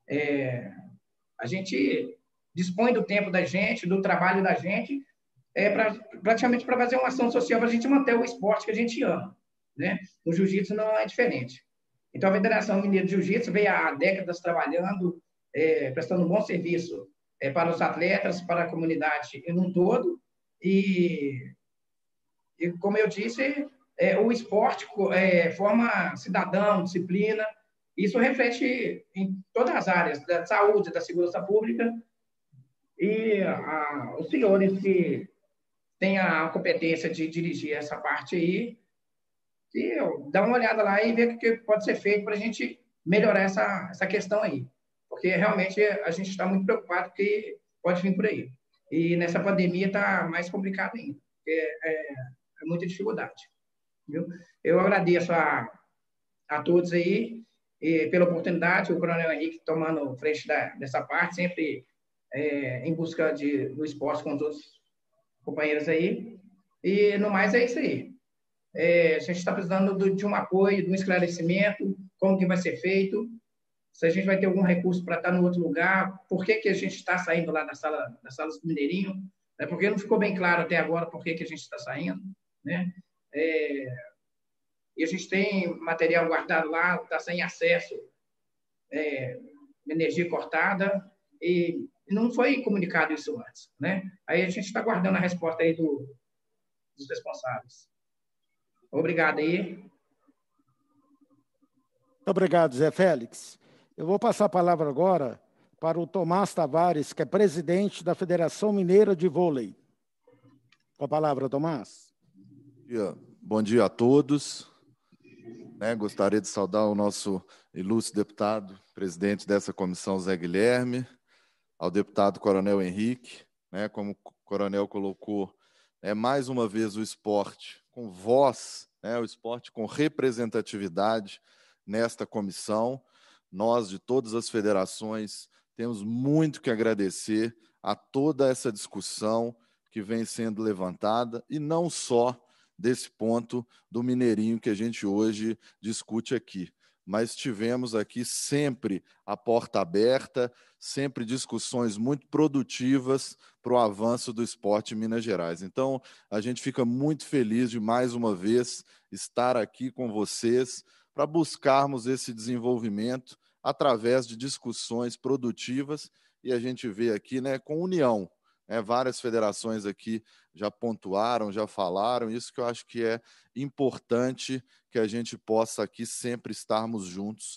A gente dispõe do tempo da gente, do trabalho da gente, praticamente para fazer uma ação social, para a gente manter o esporte que a gente ama, né? O jiu-jitsu não é diferente. Então, a Federação Mineira de Jiu-Jitsu veio há décadas trabalhando, prestando um bom serviço para os atletas, para a comunidade em um todo, e como eu disse, o esporte forma cidadão, disciplina, isso reflete em todas as áreas, da saúde, da segurança pública, e os senhores que têm a competência de dirigir essa parte aí, que dá uma olhada lá e ver o que pode ser feito para a gente melhorar essa questão aí. Porque realmente a gente está muito preocupado que pode vir por aí. E nessa pandemia está mais complicado ainda, porque é muita dificuldade. Viu? Eu agradeço a todos aí pela oportunidade, o Coronel Henrique tomando frente dessa parte, sempre em busca do esporte com os outros companheiros aí. E, no mais, é isso aí. A gente está precisando de um apoio, de um esclarecimento, como que vai ser feito, se a gente vai ter algum recurso para estar no outro lugar, por que a gente está saindo lá das salas do Mineirinho, né? Porque não ficou bem claro até agora por que a gente está saindo, né? E a gente tem material guardado lá, está sem acesso, energia cortada, e não foi comunicado isso antes, né? Aí a gente está guardando a resposta aí dos responsáveis. Obrigado aí. Muito obrigado, Zé Félix. Eu vou passar a palavra agora para o Tomás Tavares, que é presidente da Federação Mineira de Vôlei. Com a palavra, Tomás. Bom dia a todos. Gostaria de saudar o nosso ilustre deputado, presidente dessa comissão, Zé Guilherme, ao deputado Coronel Henrique, como o coronel colocou, mais uma vez o esporte com voz, o esporte com representatividade nesta comissão. Nós, de todas as federações, temos muito que agradecer a toda essa discussão que vem sendo levantada, e não só desse ponto do Mineirinho que a gente hoje discute aqui, mas tivemos aqui sempre a porta aberta, sempre discussões muito produtivas para o avanço do esporte em Minas Gerais. Então, a gente fica muito feliz de, mais uma vez, estar aqui com vocês para buscarmos esse desenvolvimento através de discussões produtivas, e a gente vê aqui, com união. Várias federações aqui já pontuaram, já falaram, isso que eu acho que é importante, que a gente possa aqui sempre estarmos juntos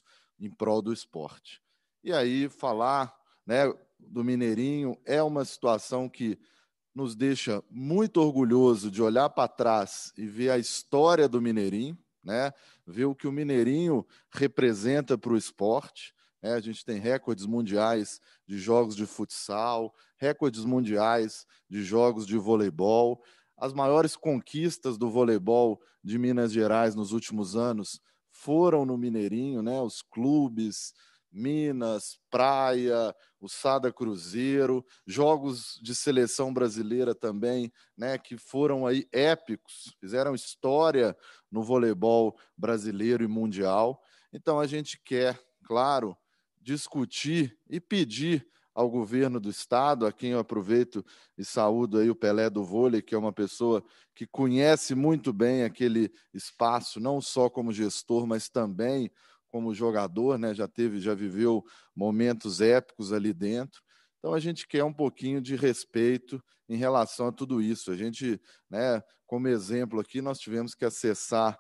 em prol do esporte. E aí falar, né, do Mineirinho é uma situação que nos deixa muito orgulhoso de olhar para trás e ver a história do Mineirinho, né, ver o que o Mineirinho representa para o esporte. A gente tem recordes mundiais de jogos de futsal, recordes mundiais de jogos de voleibol. As maiores conquistas do voleibol de Minas Gerais nos últimos anos foram no Mineirinho, né? Os clubes, Minas, Praia, o Sada Cruzeiro, jogos de seleção brasileira também, né? Que foram aí épicos, fizeram história no voleibol brasileiro e mundial. Então a gente quer, claro, discutir e pedir ao governo do estado, a quem eu aproveito e saúdo aí o Pelé do vôlei, que é uma pessoa que conhece muito bem aquele espaço, não só como gestor, mas também como jogador, né? Já viveu momentos épicos ali dentro. Então a gente quer um pouquinho de respeito em relação a tudo isso. A gente, né, como exemplo aqui, nós tivemos que acessar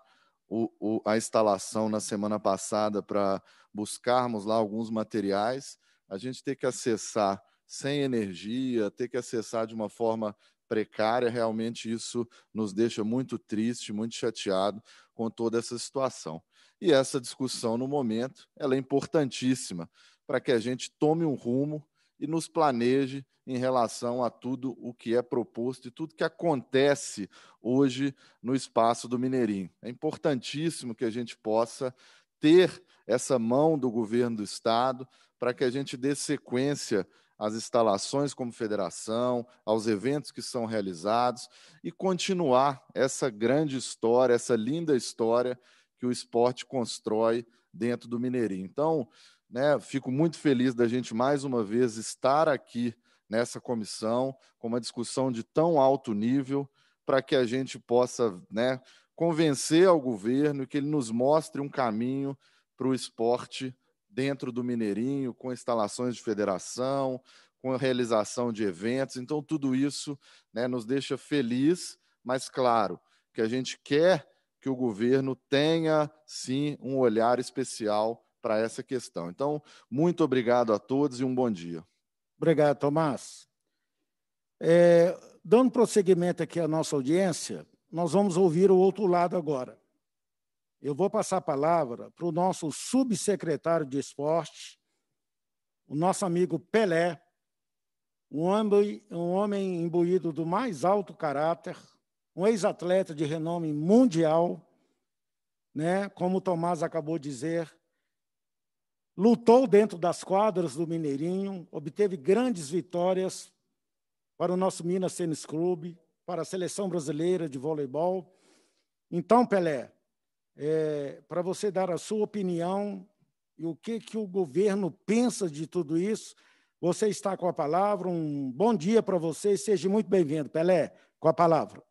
a instalação na semana passada para buscarmos lá alguns materiais. A gente ter que acessar sem energia, ter que acessar de uma forma precária, realmente isso nos deixa muito triste, muito chateado com toda essa situação. E essa discussão, no momento, ela é importantíssima para que a gente tome um rumo e nos planeje em relação a tudo o que é proposto e tudo que acontece hoje no espaço do Mineirinho. É importantíssimo que a gente possa ter essa mão do governo do estado para que a gente dê sequência às instalações como federação, aos eventos que são realizados e continuar essa grande história, essa linda história que o esporte constrói dentro do Mineirinho. Então, né, fico muito feliz da gente mais uma vez estar aqui nessa comissão com uma discussão de tão alto nível para que a gente possa, né, convencer ao governo que ele nos mostre um caminho para o esporte dentro do Mineirinho, com instalações de federação, com a realização de eventos. Então, tudo isso, né, nos deixa feliz, mas, claro, que a gente quer que o governo tenha, sim, um olhar especial para essa questão. Então, muito obrigado a todos e um bom dia. Obrigado, Tomás. Dando prosseguimento aqui à nossa audiência, nós vamos ouvir o outro lado agora. Eu vou passar a palavra para o nosso subsecretário de esporte, o nosso amigo Pelé, um homem imbuído do mais alto caráter, um ex-atleta de renome mundial, né? Como o Tomás acabou de dizer, lutou dentro das quadras do Mineirinho, obteve grandes vitórias para o nosso Minas Tênis Clube, para a Seleção Brasileira de Voleibol. Então, Pelé, para você dar a sua opinião e o que o governo pensa de tudo isso, você está com a palavra. Um bom dia para você e seja muito bem-vindo. Pelé, com a palavra.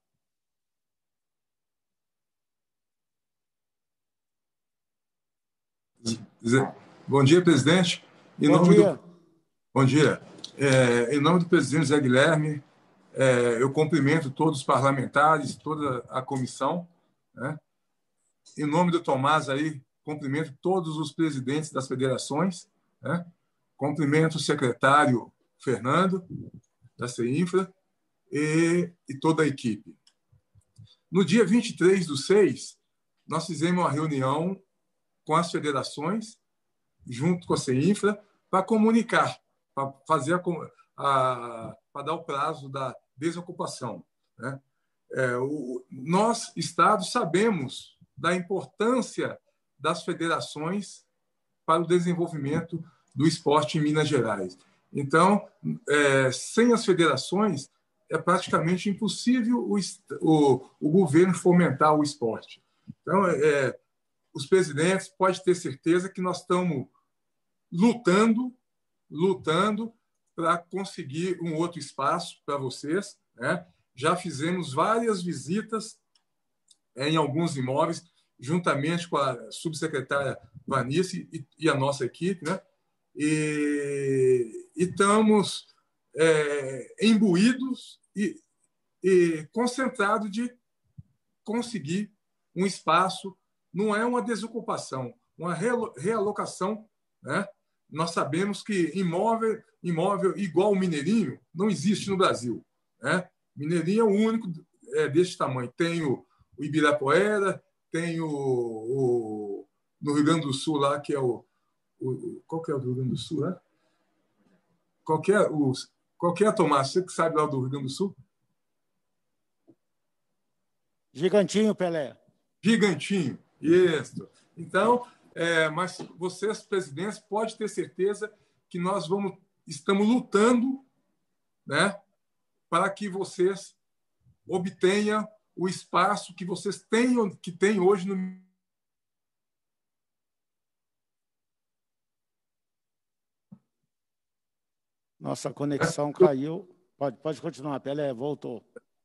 Bom dia, presidente. Bom dia. Em nome do presidente Zé Guilherme, eu cumprimento todos os parlamentares, toda a comissão, né? Em nome do Tomás, aí, cumprimento todos os presidentes das federações, né? Cumprimento o secretário Fernando, da CEINFRA, e toda a equipe. No dia 23/6, nós fizemos uma reunião com as federações, junto com a CEINFRA, para comunicar, para fazer para dar o prazo da desocupação, né? Nós, Estado, sabemos da importância das federações para o desenvolvimento do esporte em Minas Gerais. Então, sem as federações, é praticamente impossível o governo fomentar o esporte. Então, os presidentes podem ter certeza que nós estamos lutando para conseguir um outro espaço para vocês, né? Já fizemos várias visitas em alguns imóveis, juntamente com a subsecretária Vanice e a nossa equipe, né? E estamos imbuídos e concentrados de conseguir um espaço. Não é uma desocupação. uma realocação, né? Nós sabemos que imóvel igual o Mineirinho não existe no Brasil, né? Mineirinho é o único desse tamanho. Tem o Ibirapuera, tem no Rio Grande do Sul lá, que é qual que é o do Rio Grande do Sul, né? Qual que é, Tomás? Você que sabe lá do Rio Grande do Sul? Gigantinho, Pelé. Gigantinho, isso. Então, mas vocês, presidentes, podem ter certeza que nós estamos lutando, né, para que vocês obtenham o espaço que vocês têm hoje no... Nossa conexão caiu. Pode continuar, Pelé, voltou.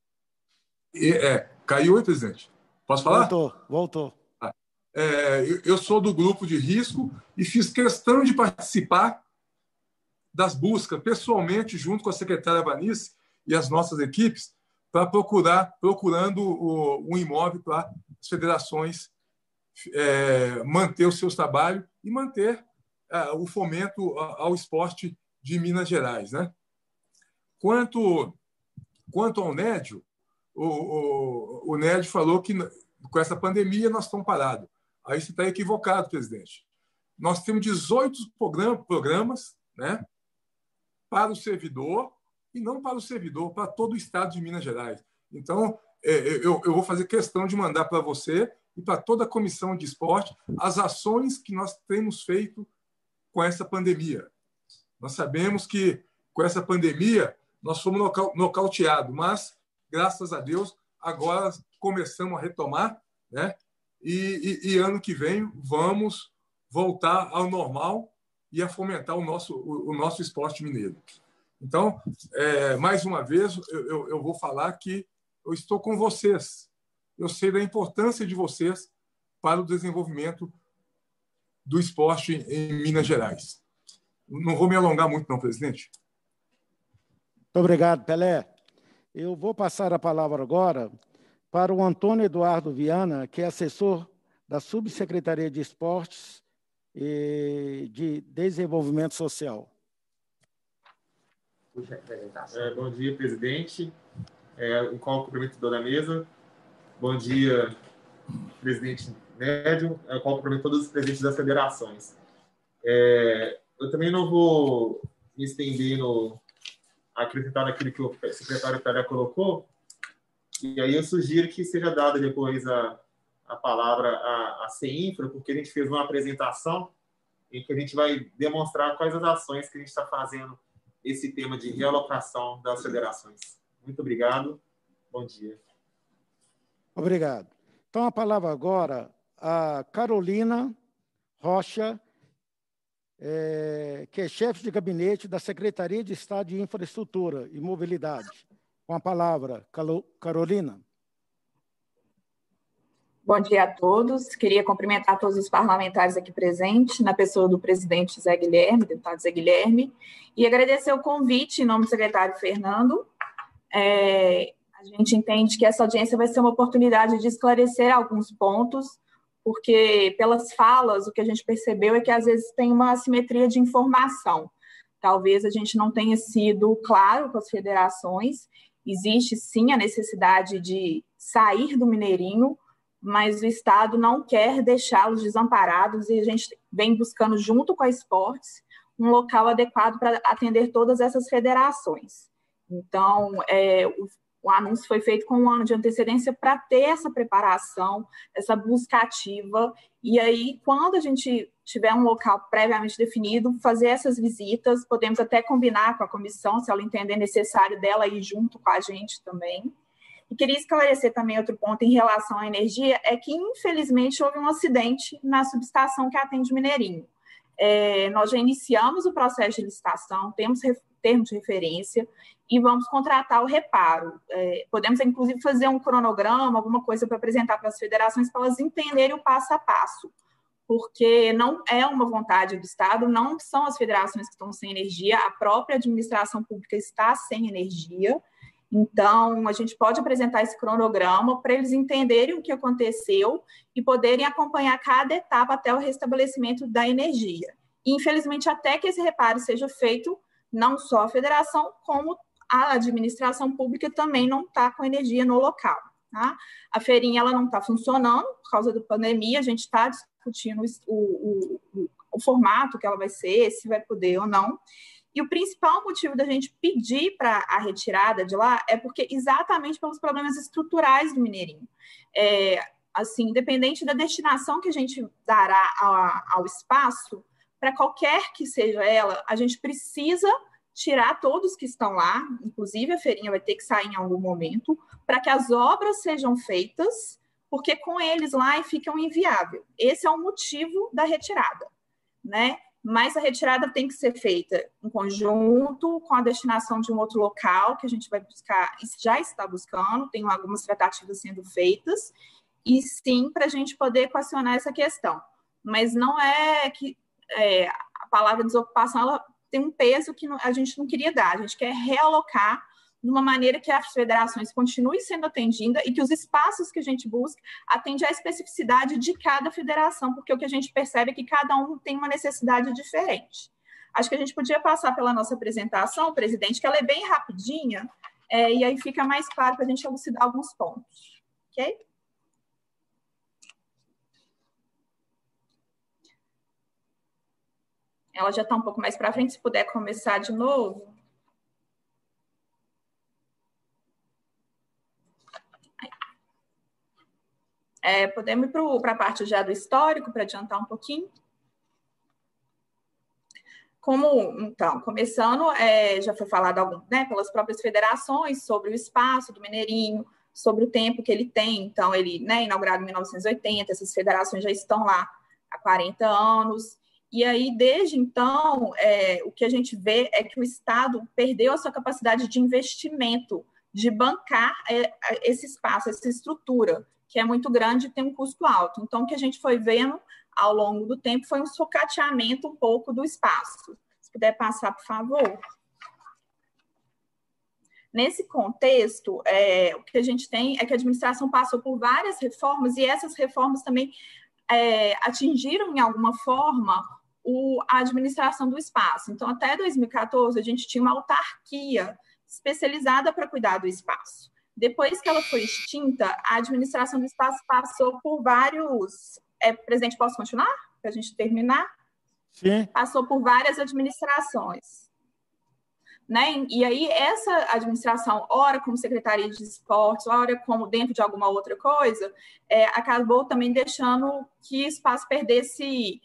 Caiu, presidente? Posso falar? Voltou. Eu sou do grupo de risco e fiz questão de participar das buscas pessoalmente, junto com a secretária Vanice e as nossas equipes, para procurando um imóvel para as federações manter os seus trabalhos e manter o fomento ao esporte de Minas Gerais, né? Quanto ao Nédio, o Nédio falou que com essa pandemia nós estamos parados. Aí você está equivocado, presidente. Nós temos 18 programas, né, para o servidor, e não para o servidor, para todo o estado de Minas Gerais. Então, eu vou fazer questão de mandar para você e para toda a comissão de esporte as ações que nós temos feito com essa pandemia. Nós sabemos que, com essa pandemia, nós fomos nocauteados, mas, graças a Deus, agora começamos a retomar, né? E ano que vem vamos voltar ao normal e a fomentar o nosso esporte mineiro. Então, mais uma vez, eu vou falar que eu estou com vocês. Eu sei da importância de vocês para o desenvolvimento do esporte em Minas Gerais. Não vou me alongar muito, não, presidente. Muito obrigado, Pelé. Eu vou passar a palavra agora para o Antônio Eduardo Viana, que é assessor da Subsecretaria de Esportes e de Desenvolvimento Social. Bom dia, presidente. Em qual cumprimento da mesa? Bom dia, presidente Nédio. Em qual cumprimento todos os presidentes das federações. Eu também não vou me estender acrescentar naquilo que o secretário Pelé colocou, e aí eu sugiro que seja dada depois a palavra à CEINFRA, porque a gente fez uma apresentação em que a gente vai demonstrar quais as ações que a gente está fazendo esse tema de realocação das federações. Muito obrigado. Bom dia. Obrigado. Então, a palavra agora a Carolina Rocha, que é chefe de gabinete da Secretaria de Estado de Infraestrutura e Mobilidade. Com a palavra, Carolina. Bom dia a todos. Queria cumprimentar todos os parlamentares aqui presentes, na pessoa do presidente Zé Guilherme, deputado Zé Guilherme, e agradecer o convite em nome do secretário Fernando. A gente entende que essa audiência vai ser uma oportunidade de esclarecer alguns pontos, porque pelas falas, o que a gente percebeu é que às vezes tem uma assimetria de informação. Talvez a gente não tenha sido claro com as federações. Existe sim a necessidade de sair do Mineirinho, mas o Estado não quer deixá-los desamparados e a gente vem buscando, junto com a Esportes, um local adequado para atender todas essas federações. Então, o anúncio foi feito com um ano de antecedência para ter essa preparação, essa busca ativa, e aí, quando a gente tiver um local previamente definido, fazer essas visitas, podemos até combinar com a comissão, se ela entender necessário dela ir junto com a gente também. E queria esclarecer também outro ponto em relação à energia, é que, infelizmente, houve um acidente na subestação que atende Mineirinho. Nós já iniciamos o processo de licitação, temos termos de referência e vamos contratar o reparo. Podemos, inclusive, fazer um cronograma, alguma coisa para apresentar para as federações, para elas entenderem o passo a passo, porque não é uma vontade do Estado, não são as federações que estão sem energia, a própria administração pública está sem energia, Então, a gente pode apresentar esse cronograma para eles entenderem o que aconteceu e poderem acompanhar cada etapa até o restabelecimento da energia. E, infelizmente, até que esse reparo seja feito, não só a federação, como a administração pública também não está com energia no local. Tá? A feirinha ela não está funcionando por causa da pandemia, a gente está discutindo o formato que ela vai ser, se vai poder ou não. E o principal motivo da gente pedir para a retirada de lá é porque exatamente pelos problemas estruturais do Mineirinho. Assim, independente da destinação que a gente dará ao espaço, para qualquer que seja ela, a gente precisa tirar todos que estão lá, inclusive a feirinha vai ter que sair em algum momento, para que as obras sejam feitas, porque com eles lá ficam inviável. Esse é o motivo da retirada, né? Mas a retirada tem que ser feita em conjunto com a destinação de um outro local, que a gente vai buscar, já está buscando, tem algumas tratativas sendo feitas, e sim, para a gente poder equacionar essa questão. Mas não é que a palavra desocupação ela tem um peso que a gente não queria dar, a gente quer realocar de uma maneira que as federações continuem sendo atendidas e que os espaços que a gente busca atendam à especificidade de cada federação, porque o que a gente percebe é que cada um tem uma necessidade diferente. Acho que a gente podia passar pela nossa apresentação, presidente, que ela é bem rapidinha, e aí fica mais claro para a gente elucidar alguns pontos. Ok? Ela já está um pouco mais para frente, se puder começar de novo. Podemos ir para a parte já do histórico, para adiantar um pouquinho. Então, começando, já foi falado pelas próprias federações sobre o espaço do Mineirinho, sobre o tempo que ele tem. Então, ele, inaugurado em 1980, essas federações já estão lá há 40 anos. E aí, desde então, o que a gente vê é que o Estado perdeu a sua capacidade de investimento, de bancar esse espaço, essa estrutura, que é muito grande e tem um custo alto. Então, o que a gente foi vendo ao longo do tempo foi um sucateamento um pouco do espaço. Se puder passar, por favor. Nesse contexto, o que a gente tem é que a administração passou por várias reformas e essas reformas também atingiram, em alguma forma, a administração do espaço. Então, até 2014, a gente tinha uma autarquia especializada para cuidar do espaço. Depois que ela foi extinta, a administração do espaço passou por vários... Presidente, posso continuar? Para a gente terminar? Sim. Passou por várias administrações. Né? E aí, essa administração, ora como Secretaria de Esportes, ora como dentro de alguma outra coisa, acabou também deixando que o espaço perdesse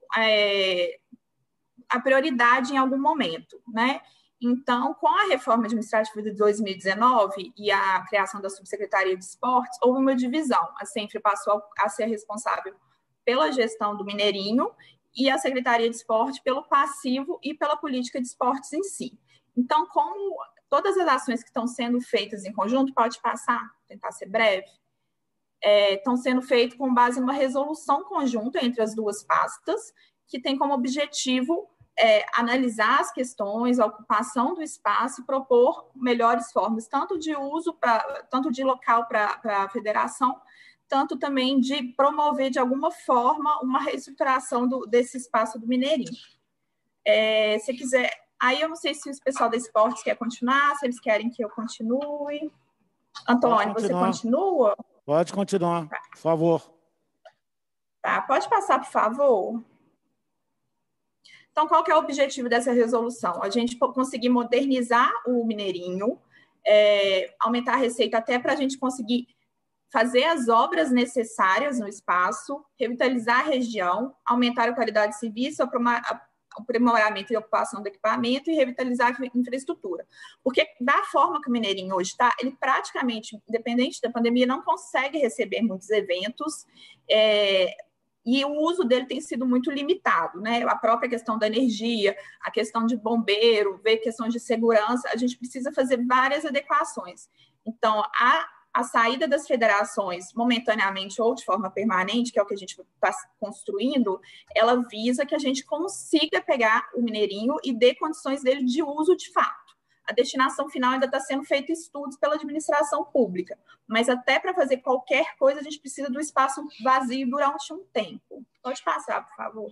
a prioridade em algum momento, né? Então, com a reforma administrativa de 2019 e a criação da Subsecretaria de Esportes, houve uma divisão. A Senfre passou a ser responsável pela gestão do Mineirinho e a Secretaria de Esporte pelo passivo e pela política de esportes em si. Então, como todas as ações que estão sendo feitas em conjunto, pode passar, tentar ser breve, estão sendo feitas com base numa resolução conjunta entre as duas pastas, que tem como objetivo analisar as questões, a ocupação do espaço e propor melhores formas, tanto de uso, tanto de local para a federação, tanto também de promover, de alguma forma, uma reestruturação desse espaço do Mineirinho. Se quiser, aí eu não sei se o pessoal da Esportes quer continuar, se eles querem que eu continue. Antônio, você continua? Pode continuar, por favor. Tá, pode passar, por favor. Então, qual que é o objetivo dessa resolução? A gente conseguir modernizar o Mineirinho, aumentar a receita até para a gente conseguir fazer as obras necessárias no espaço, revitalizar a região, aumentar a qualidade de serviço, aprimoramento e ocupação do equipamento e revitalizar a infraestrutura. Porque da forma que o Mineirinho hoje está, ele praticamente, independente da pandemia, não consegue receber muitos eventos, e o uso dele tem sido muito limitado, né? A própria questão da energia, a questão de bombeiro, ver questões de segurança, a gente precisa fazer várias adequações. Então, a saída das federações, momentaneamente ou de forma permanente, que é o que a gente está construindo, ela visa que a gente consiga pegar o Mineirinho e dê condições dele de uso de fato. a destinação final ainda está sendo feito estudos pela administração pública, mas até para fazer qualquer coisa a gente precisa do espaço vazio durante um tempo. Pode passar, por favor.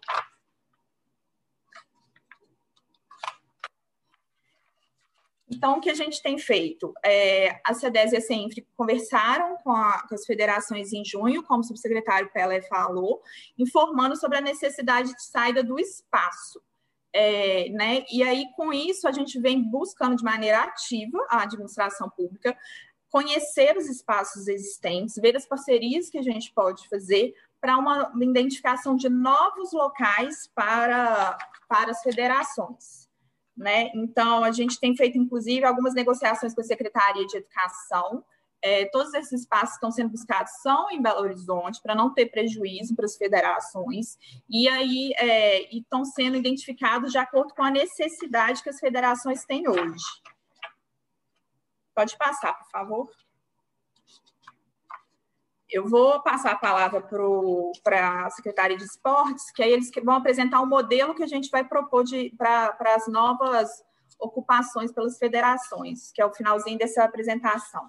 Então, o que a gente tem feito? A CEDES e a CENIFRE conversaram com as federações em junho, como o subsecretário Pelé falou, informando sobre a necessidade de saída do espaço. Né? E aí, com isso, a gente vem buscando de maneira ativa a administração pública, conhecer os espaços existentes, ver as parcerias que a gente pode fazer para uma identificação de novos locais para as federações. Né? Então, a gente tem feito, inclusive, algumas negociações com a Secretaria de Educação. Todos esses espaços que estão sendo buscados são em Belo Horizonte, para não ter prejuízo para as federações, e aí estão sendo identificados de acordo com a necessidade que as federações têm hoje. Pode passar, por favor. Eu vou passar a palavra para a Secretaria de Esportes, que aí eles vão apresentar um modelo que a gente vai propor para as novas ocupações pelas federações, que é o finalzinho dessa apresentação.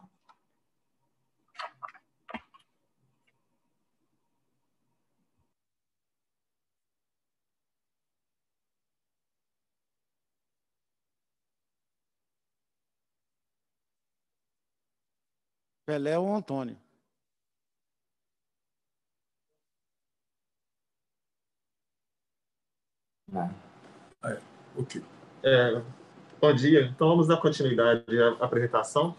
Pelé ou Antônio? Ok. Bom dia. Então, vamos dar continuidade à apresentação.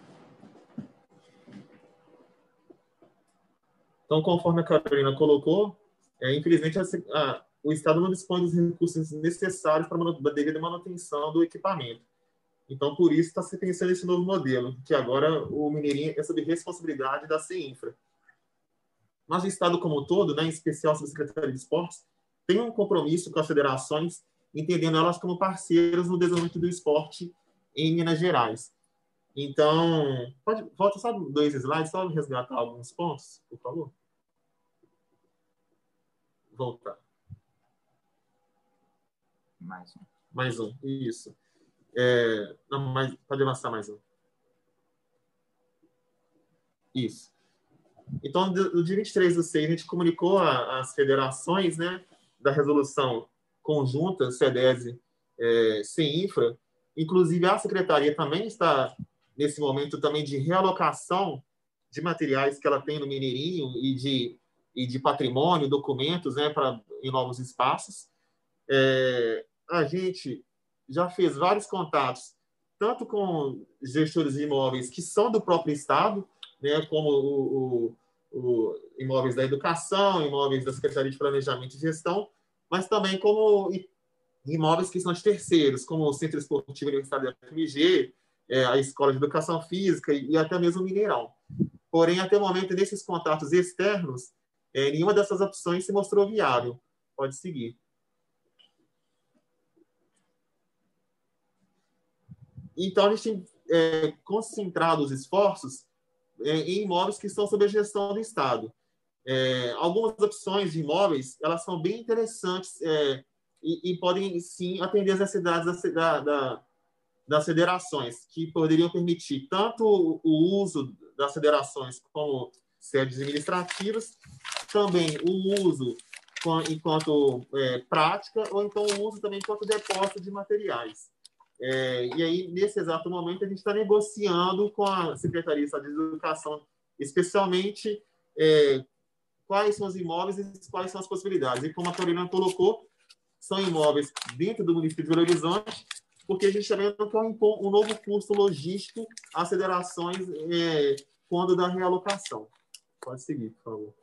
Então, conforme a Carolina colocou, infelizmente, o Estado não dispõe dos recursos necessários para a devida manutenção do equipamento. Então, por isso, está se pensando nesse novo modelo, que agora o Mineirinho é sob responsabilidade da CENIFRA. Mas o Estado como um todo, né, em especial a Secretaria de Esportes, tem um compromisso com as federações, entendendo elas como parceiras no desenvolvimento do esporte em Minas Gerais. Então, volta só 2 slides, só resgatar alguns pontos, por favor. Voltar. Mais um, isso. Pode avançar mais um. Isso. Então, no dia 23/6, a gente comunicou às federações, né, da resolução conjunta CEDES CENIFRA. Inclusive, a Secretaria também está, nesse momento, também de realocação de materiais que ela tem no Mineirinho e de patrimônio, documentos, né, em novos espaços. A gente já fez vários contatos, tanto com gestores de imóveis que são do próprio Estado, né, como imóveis da educação, imóveis da Secretaria de Planejamento e Gestão, mas também como imóveis que são de terceiros, como o Centro Esportivo Universitário da FMG, a Escola de Educação Física e até mesmo o Mineirão. Porém, até o momento, nesses contatos externos, nenhuma dessas opções se mostrou viável. Pode seguir. Então, a gente tem concentrado os esforços em imóveis que estão sob a gestão do Estado. Algumas opções de imóveis, elas são bem interessantes e podem, sim, atender as necessidades das federações, que poderiam permitir tanto o uso das federações como sedes administrativas, também o uso enquanto prática, ou então o uso também enquanto depósito de materiais. E aí, nesse exato momento, a gente está negociando com a Secretaria de Educação, especialmente quais são os imóveis e quais são as possibilidades. E como a Carolina colocou, são imóveis dentro do município de Belo Horizonte, porque a gente também não quer impor um novo custo logístico às federações quando da realocação. Pode seguir, por favor.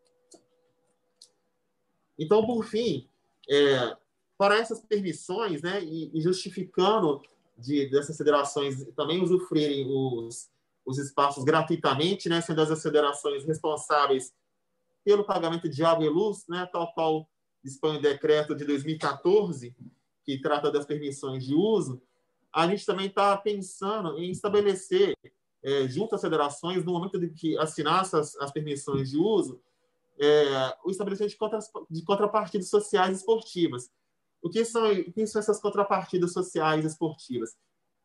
Então, por fim, para essas permissões, né, e justificando dessas federações também usufruírem os espaços gratuitamente, né, sendo as federações responsáveis pelo pagamento de água e luz, né, tal qual dispõe o decreto de 2014, que trata das permissões de uso, a gente também está pensando em estabelecer, junto às federações, no momento de que assinar as permissões de uso, o estabelecimento de contrapartidas sociais esportivas. O que são essas contrapartidas sociais esportivas?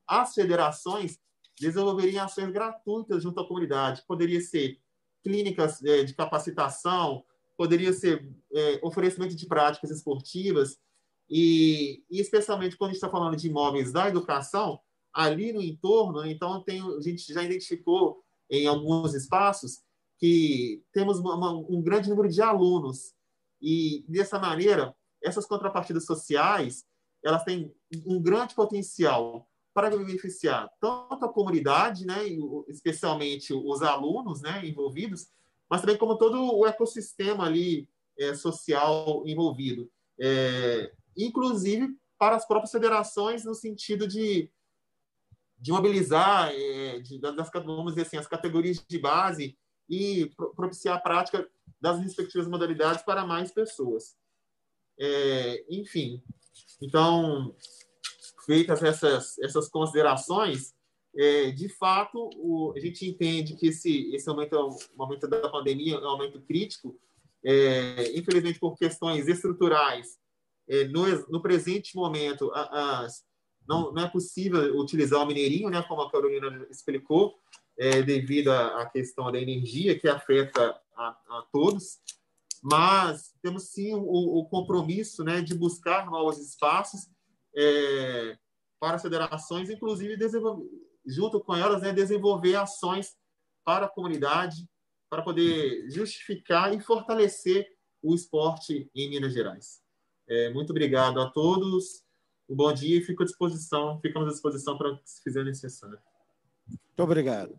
as federações desenvolveriam ações gratuitas junto à comunidade. Poderia ser clínicas de capacitação, poderia ser oferecimento de práticas esportivas, e especialmente quando a gente está falando de imóveis da educação, ali no entorno, então a gente já identificou em alguns espaços que temos um grande número de alunos, e dessa maneira, essas contrapartidas sociais, elas têm um grande potencial para beneficiar tanto a comunidade, né, especialmente os alunos, né, envolvidos, mas também como todo o ecossistema ali social envolvido. Inclusive para as próprias federações, no sentido de mobilizar, vamos dizer assim, as categorias de base e propiciar a prática das respectivas modalidades para mais pessoas. Enfim, então, feitas essas considerações, de fato, a gente entende que esse momento da pandemia é um momento crítico, infelizmente por questões estruturais. No presente momento, não é possível utilizar o mineirinho, né, como a Carolina explicou, devido à questão da energia, que afeta a todos, mas temos sim o compromisso, né, de buscar novos espaços para as federações, inclusive junto com elas, né, desenvolver ações para a comunidade, para poder justificar e fortalecer o esporte em Minas Gerais. Muito obrigado a todos, um bom dia e ficamos à disposição para o que se fizer necessário. Muito obrigado.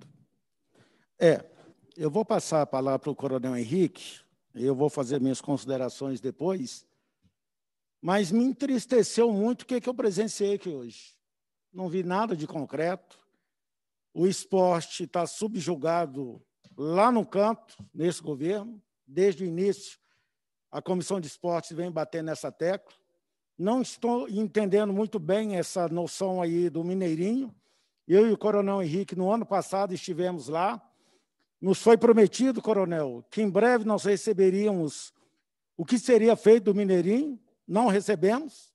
Eu vou passar a palavra para o Coronel Henrique, eu vou fazer minhas considerações depois, mas me entristeceu muito o que eu presenciei aqui hoje. Não vi nada de concreto, o esporte está subjugado lá no canto, nesse governo, desde o início, a Comissão de Esportes vem batendo nessa tecla. Não estou entendendo muito bem essa noção aí do mineirinho. Eu e o Coronel Henrique, no ano passado, estivemos lá. Nos foi prometido, Coronel, que em breve nós receberíamos o que seria feito do mineirinho. Não recebemos.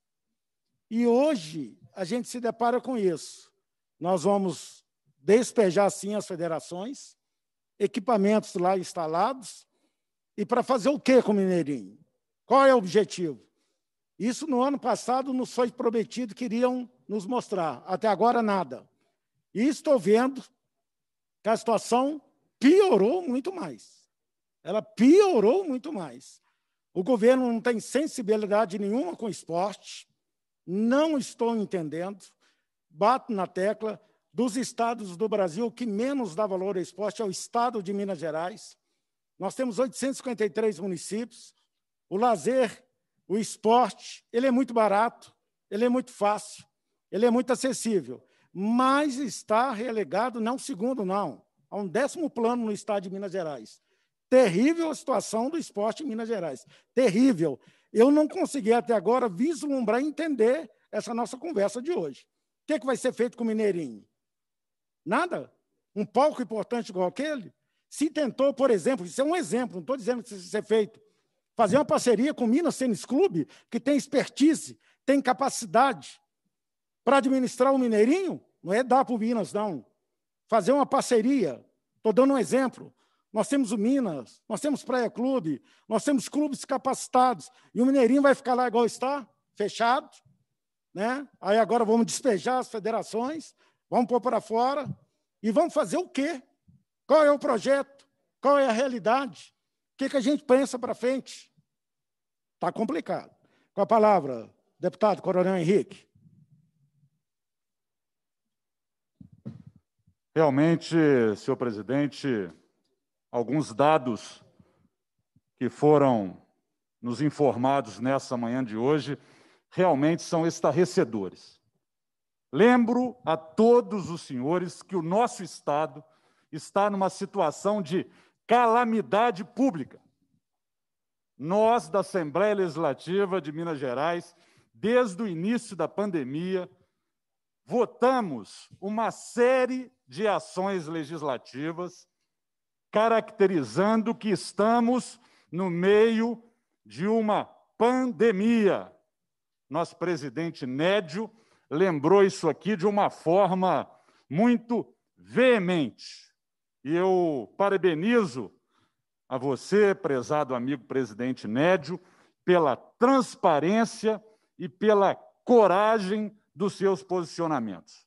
E hoje a gente se depara com isso. Nós vamos despejar, sim, as federações, equipamentos lá instalados, e para fazer o quê com o mineirinho? Qual é o objetivo? Isso no ano passado nos foi prometido que iriam nos mostrar. Até agora, nada. E estou vendo que a situação piorou muito mais. Ela piorou muito mais. O governo não tem sensibilidade nenhuma com o esporte, não estou entendendo, bato na tecla, dos estados do Brasil, o que menos dá valor ao esporte é o estado de Minas Gerais. Nós temos 853 municípios, o lazer, o esporte, ele é muito barato, ele é muito fácil, ele é muito acessível, mas está relegado, não segundo, não, a um 10º plano no estado de Minas Gerais. Terrível a situação do esporte em Minas Gerais, terrível. Eu não consegui até agora vislumbrar e entender essa nossa conversa de hoje. O que vai ser feito com o mineirinho? Nada? Um palco importante igual aquele? Se tentou, por exemplo, isso é um exemplo, não estou dizendo que isso ser feito, fazer uma parceria com o Minas Tênis Clube, que tem expertise, tem capacidade para administrar o mineirinho, não é dar para o Minas, não. Fazer uma parceria, estou dando um exemplo. Nós temos o Minas, nós temos Praia Clube, nós temos clubes capacitados, e o mineirinho vai ficar lá igual está, fechado, né? Aí agora vamos despejar as federações, vamos pôr para fora, e vamos fazer o quê? Qual é o projeto? Qual é a realidade? O que a gente pensa para frente? Está complicado. Com a palavra, deputado Coronel Henrique. Realmente, senhor presidente, alguns dados que foram nos informados nessa manhã de hoje realmente são estarrecedores. Lembro a todos os senhores que o nosso Estado está numa situação de calamidade pública. Nós, da Assembleia Legislativa de Minas Gerais, desde o início da pandemia, votamos uma série de ações legislativas caracterizando que estamos no meio de uma pandemia. Nosso presidente Nédio lembrou isso aqui de uma forma muito veemente. E eu parabenizo a você, prezado amigo presidente Nédio, pela transparência e pela coragem dos seus posicionamentos.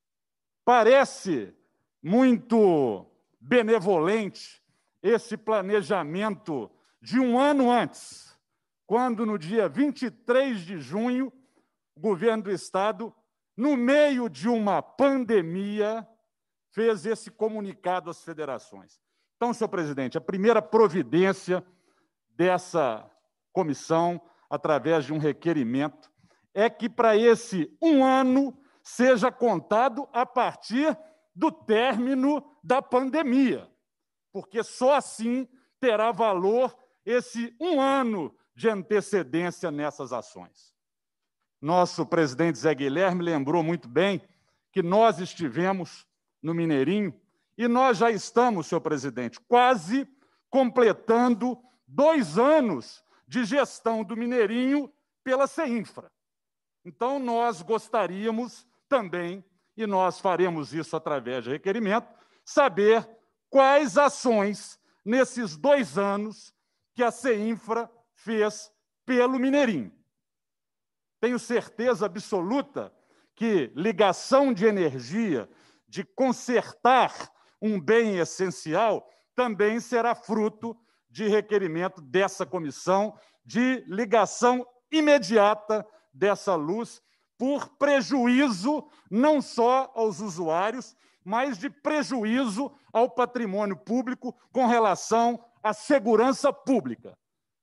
Parece muito benevolente esse planejamento de um ano antes, quando, no dia 23 de junho, o governo do Estado, no meio de uma pandemia, fez esse comunicado às federações. Então, senhor presidente, a primeira providência dessa comissão, através de um requerimento, é que, para esse um ano, seja contado a partir do término da pandemia, porque só assim terá valor esse um ano de antecedência nessas ações. Nosso presidente Zé Guilherme lembrou muito bem que nós estivemos no Mineirinho e nós já estamos, senhor presidente, quase completando 2 anos de gestão do Mineirinho pela CEINFRA. Então, nós gostaríamos também, e nós faremos isso através de requerimento, saber quais ações, nesses 2 anos, que a CEINFRA fez pelo Mineirinho. Tenho certeza absoluta que ligação de energia, de consertar um bem essencial, também será fruto de requerimento dessa comissão, de ligação imediata dessa luz, por prejuízo não só aos usuários, mas de prejuízo ao patrimônio público com relação à segurança pública.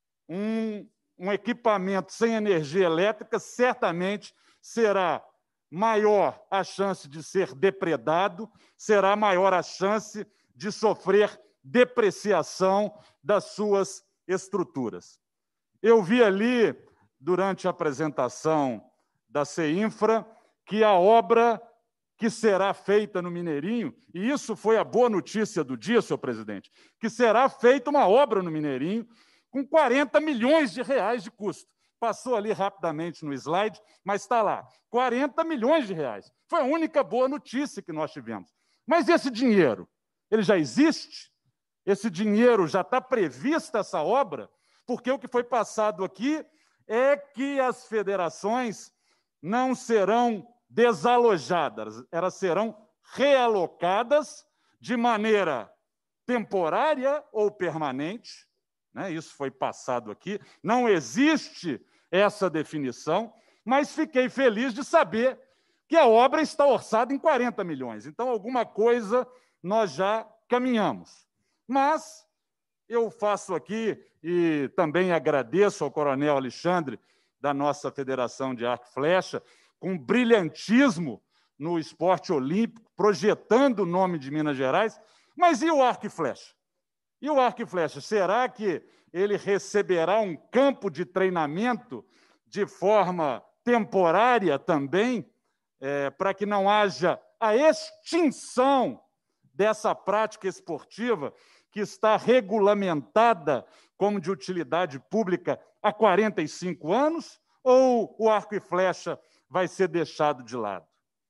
Um equipamento sem energia elétrica certamente será maior a chance de ser depredado, será maior a chance de sofrer depreciação das suas estruturas. Eu vi ali, durante a apresentação da CEINFRA, que a obra que será feita no Mineirinho, e isso foi a boa notícia do dia, senhor presidente, que será feita uma obra no Mineirinho com 40 milhões de reais de custo. Passou ali rapidamente no slide, mas está lá, 40 milhões de reais. Foi a única boa notícia que nós tivemos. Mas esse dinheiro, ele já existe? Esse dinheiro já está prevista essa obra? Porque o que foi passado aqui é que as federações não serão desalojadas, elas serão realocadas de maneira temporária ou permanente, né? Isso foi passado aqui, não existe essa definição, mas fiquei feliz de saber que a obra está orçada em 40 milhões, então alguma coisa nós já caminhamos. Mas eu faço aqui, e também agradeço ao coronel Alexandre, da nossa Federação de Arco e Flecha, com brilhantismo no esporte olímpico, projetando o nome de Minas Gerais. Mas e o arco e flecha? E o arco e flecha, será que ele receberá um campo de treinamento de forma temporária também, para que não haja a extinção dessa prática esportiva que está regulamentada como de utilidade pública há 45 anos, ou o arco e flecha vai ser deixado de lado?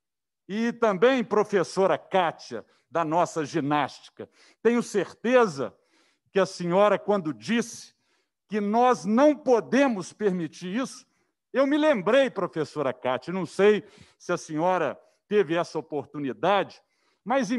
E também, professora Kátia, da nossa ginástica, tenho certeza que a senhora, quando disse que nós não podemos permitir isso, eu me lembrei, professora Kátia, não sei se a senhora teve essa oportunidade, mas em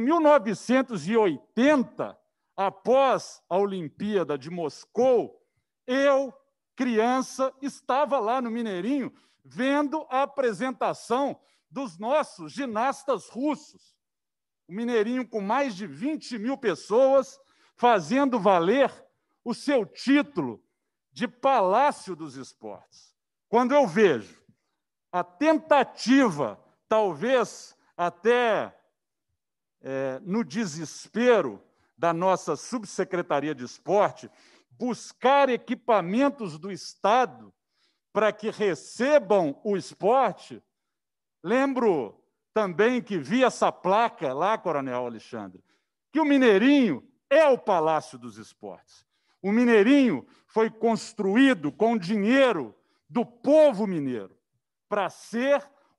1980, após a Olimpíada de Moscou, eu, criança, estava lá no Mineirinho vendo a apresentação dos nossos ginastas russos. O Mineirinho com mais de 20 mil pessoas fazendo valer o seu título de Palácio dos Esportes. Quando eu vejo a tentativa, talvez até no desespero da nossa Subsecretaria de Esporte, buscar equipamentos do Estado para que recebam o esporte, lembro também que vi essa placa lá, coronel Alexandre, que o Mineirinho é o Palácio dos Esportes. O Mineirinho foi construído com dinheiro do povo mineiro para ser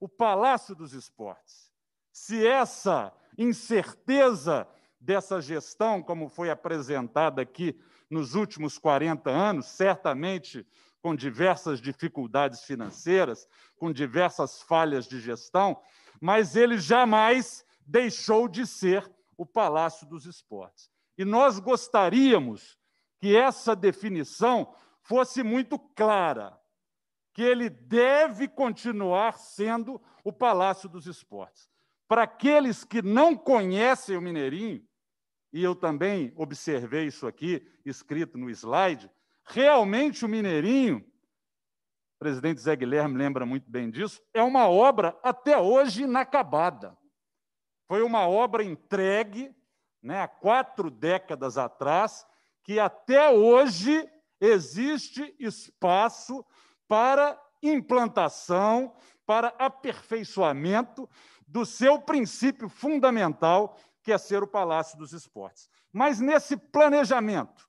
o Palácio dos Esportes. Se essa incerteza dessa gestão, como foi apresentada aqui nos últimos 40 anos, certamente com diversas dificuldades financeiras, com diversas falhas de gestão, mas ele jamais deixou de ser o Palácio dos Esportes. E nós gostaríamos que essa definição fosse muito clara, que ele deve continuar sendo o Palácio dos Esportes. Para aqueles que não conhecem o Mineirinho, e eu também observei isso aqui, escrito no slide, realmente o Mineirinho, o presidente Zé Guilherme lembra muito bem disso, é uma obra até hoje inacabada. Foi uma obra entregue, né, há 4 décadas atrás, que até hoje existe espaço para implantação, para aperfeiçoamento do seu princípio fundamental, que é ser o Palácio dos Esportes. Mas nesse planejamento,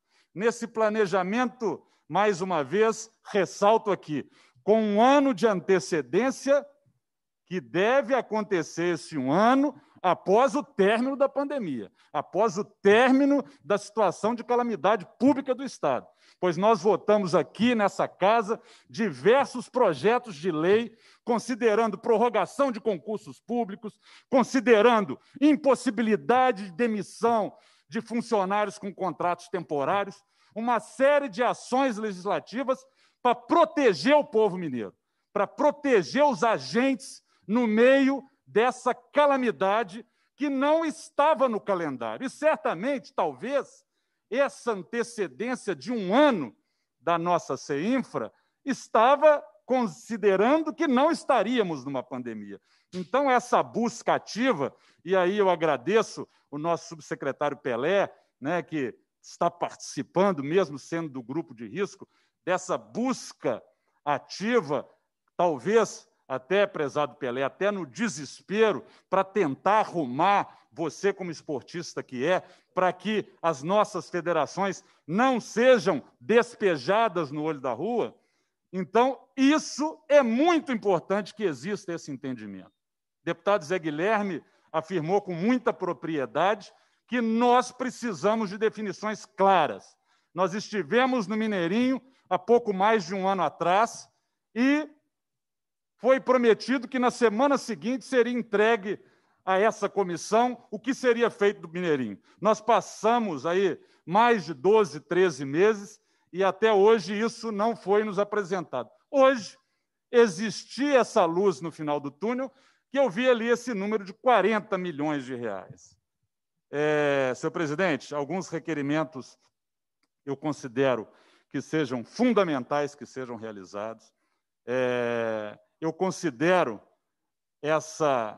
mais uma vez, ressalto aqui, com um ano de antecedência, que deve acontecer esse um ano após o término da pandemia, após o término da situação de calamidade pública do Estado. Pois nós votamos aqui nessa casa diversos projetos de lei, considerando prorrogação de concursos públicos, considerando impossibilidade de demissão de funcionários com contratos temporários, uma série de ações legislativas para proteger o povo mineiro, para proteger os agentes no meio dessa calamidade que não estava no calendário. E certamente, talvez, essa antecedência de um ano da nossa CEINFRA estava considerando que não estaríamos numa pandemia. Então, essa busca ativa, e aí eu agradeço o nosso subsecretário Pelé, né, que está participando, mesmo sendo do grupo de risco, dessa busca ativa, talvez até, prezado Pelé, até no desespero, para tentar arrumar você como esportista que é, para que as nossas federações não sejam despejadas no olho da rua. Então, isso é muito importante que exista esse entendimento. O deputado Zé Guilherme afirmou com muita propriedade que nós precisamos de definições claras. Nós estivemos no Mineirinho há pouco mais de um ano atrás e foi prometido que na semana seguinte seria entregue a essa comissão o que seria feito do Mineirinho. Nós passamos aí mais de 12, 13 meses e até hoje isso não foi nos apresentado. Hoje existia essa luz no final do túnel, que eu vi ali esse número de 40 milhões de reais. Senhor presidente, alguns requerimentos eu considero que sejam fundamentais que sejam realizados. Eu considero essa...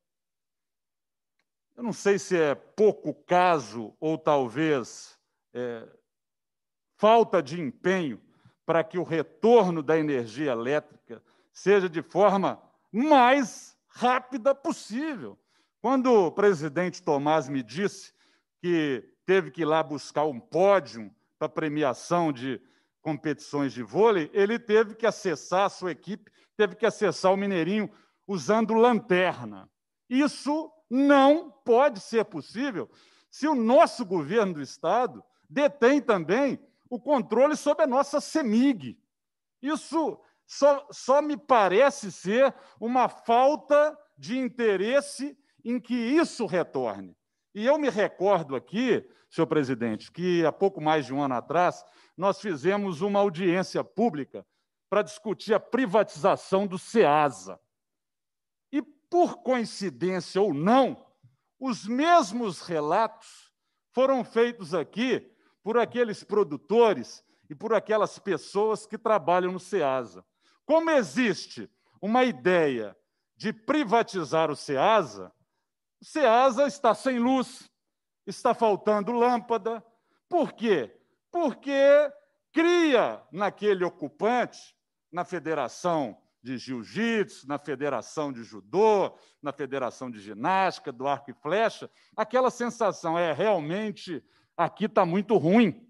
Eu não sei se é pouco caso ou talvez falta de empenho para que o retorno da energia elétrica seja de forma mais rápida possível. Quando o presidente Tomás me disse que teve que ir lá buscar um pódio para premiação de competições de vôlei, ele teve que acessar, a sua equipe teve que acessar o Mineirinho usando lanterna. Isso não pode ser possível se o nosso governo do Estado detém também o controle sobre a nossa CEMIG. Isso só me parece ser uma falta de interesse em que isso retorne. E eu me recordo aqui, senhor presidente, que há pouco mais de um ano atrás nós fizemos uma audiência pública para discutir a privatização do SEASA. E, por coincidência ou não, os mesmos relatos foram feitos aqui por aqueles produtores e por aquelas pessoas que trabalham no SEASA. Como existe uma ideia de privatizar o SEASA está sem luz, está faltando lâmpada. Por quê? Porque cria naquele ocupante, na Federação de Jiu-Jitsu, na Federação de Judô, na Federação de Ginástica, do Arco e Flecha, aquela sensação realmente aqui está muito ruim,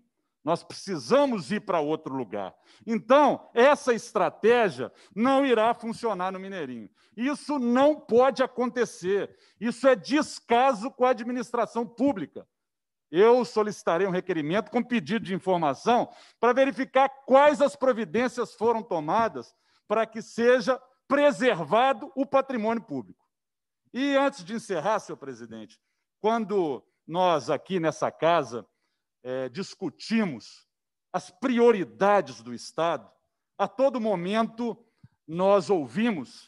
Nós precisamos ir para outro lugar. Então, essa estratégia não irá funcionar no Mineirinho. Isso não pode acontecer. Isso é descaso com a administração pública. Eu solicitarei um requerimento com pedido de informação para verificar quais as providências foram tomadas para que seja preservado o patrimônio público. E, antes de encerrar, senhor presidente, quando nós aqui nessa casa discutimos as prioridades do Estado, a todo momento nós ouvimos,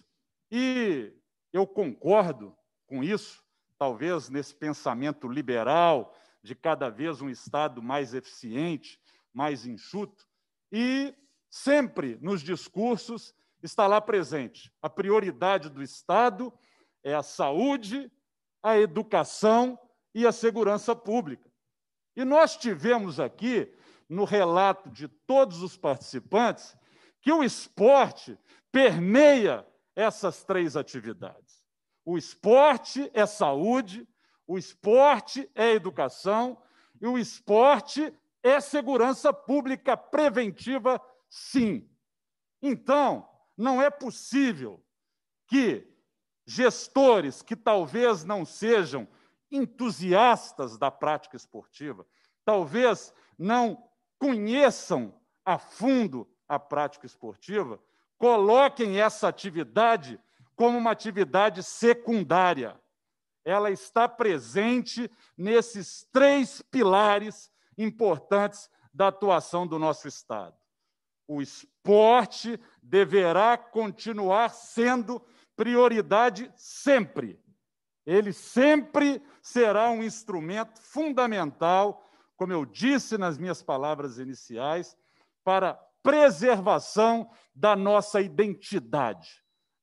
e eu concordo com isso, talvez nesse pensamento liberal, de cada vez um Estado mais eficiente, mais enxuto, e sempre nos discursos está lá presente. A prioridade do Estado é a saúde, a educação e a segurança pública. E nós tivemos aqui, no relato de todos os participantes, que o esporte permeia essas três atividades. O esporte é saúde, o esporte é educação e o esporte é segurança pública preventiva, sim. Então, não é possível que gestores que talvez não sejam entusiastas da prática esportiva, talvez não conheçam a fundo a prática esportiva, coloquem essa atividade como uma atividade secundária. Ela está presente nesses três pilares importantes da atuação do nosso Estado. O esporte deverá continuar sendo prioridade sempre. Ele sempre será um instrumento fundamental, como eu disse nas minhas palavras iniciais, para a preservação da nossa identidade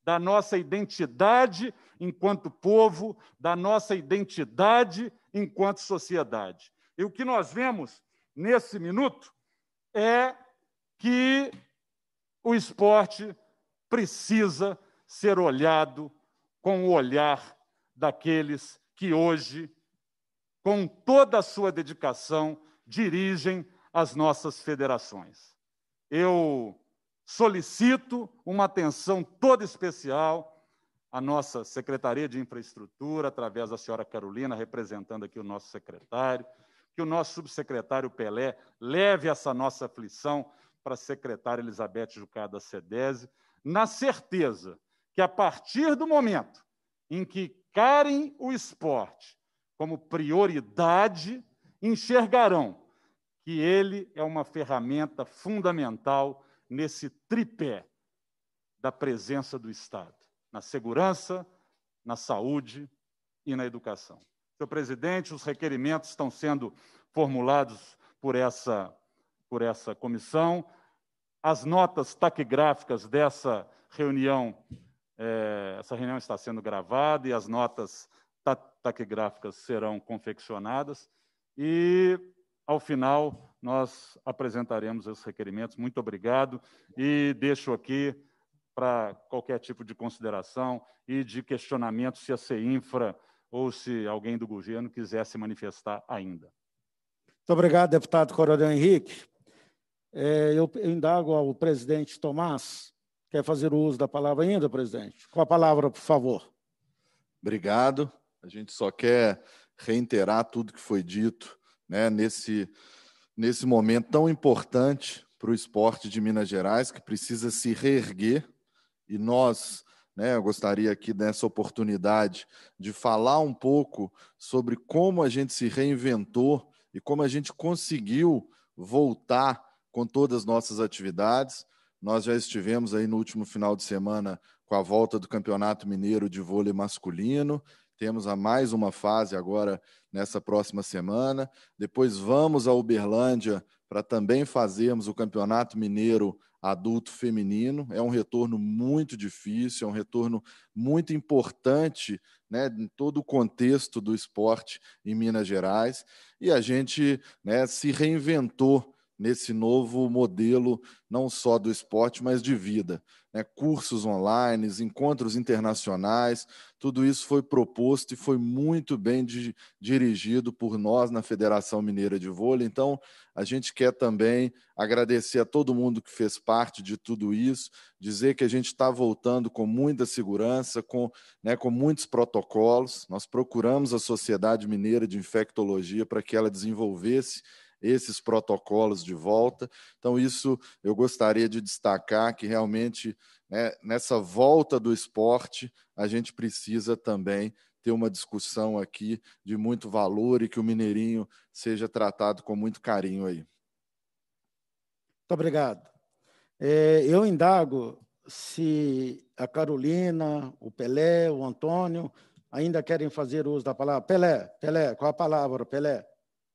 enquanto povo, da nossa identidade enquanto sociedade. E o que nós vemos nesse minuto é que o esporte precisa ser olhado com o olhar daqueles que hoje, com toda a sua dedicação, dirigem as nossas federações. Eu solicito uma atenção toda especial à nossa Secretaria de Infraestrutura, através da senhora Carolina, representando aqui o nosso secretário, que o nosso subsecretário Pelé leve essa nossa aflição para a secretária Elizabeth Jucá da SEDESE, na certeza que, a partir do momento em que encarem o esporte como prioridade, enxergarão que ele é uma ferramenta fundamental nesse tripé da presença do Estado, na segurança, na saúde e na educação. Senhor presidente, os requerimentos estão sendo formulados por essa comissão. As notas taquigráficas dessa reunião, essa reunião está sendo gravada e as notas taquigráficas serão confeccionadas e, ao final, nós apresentaremos os requerimentos. Muito obrigado e deixo aqui para qualquer tipo de consideração e de questionamento se a CEINFRA ou se alguém do governo quiser se manifestar ainda. Muito obrigado, deputado Coronel Henrique. Eu indago ao presidente Tomás. Quer fazer o uso da palavra ainda, presidente? Com a palavra, por favor. Obrigado. A gente só quer reiterar tudo que foi dito, né, nesse momento tão importante para o esporte de Minas Gerais, que precisa se reerguer. E nós, né, eu gostaria aqui nessa oportunidade de falar um pouco sobre como a gente se reinventou e como a gente conseguiu voltar com todas as nossas atividades. Nós já estivemos aí no último final de semana com a volta do Campeonato Mineiro de Vôlei Masculino. Temos mais uma fase agora nessa próxima semana. Depois vamos a Uberlândia para também fazermos o Campeonato Mineiro Adulto Feminino. É um retorno muito difícil, é um retorno muito importante, né, em todo o contexto do esporte em Minas Gerais. E a gente, né, se reinventou nesse novo modelo, não só do esporte, mas de vida. Né? Cursos online, encontros internacionais, tudo isso foi proposto e foi muito bem dirigido por nós na Federação Mineira de Vôlei. Então, a gente quer também agradecer a todo mundo que fez parte de tudo isso, dizer que a gente está voltando com muita segurança, com muitos protocolos. Nós procuramos a Sociedade Mineira de Infectologia para que ela desenvolvesse esses protocolos de volta. Então, isso eu gostaria de destacar, que realmente, né, nessa volta do esporte, a gente precisa também ter uma discussão aqui de muito valor e que o Mineirinho seja tratado com muito carinho aí. Muito obrigado. Eu indago se a Carolina, o Pelé, o Antônio ainda querem fazer uso da palavra. Pelé, qual a palavra, Pelé?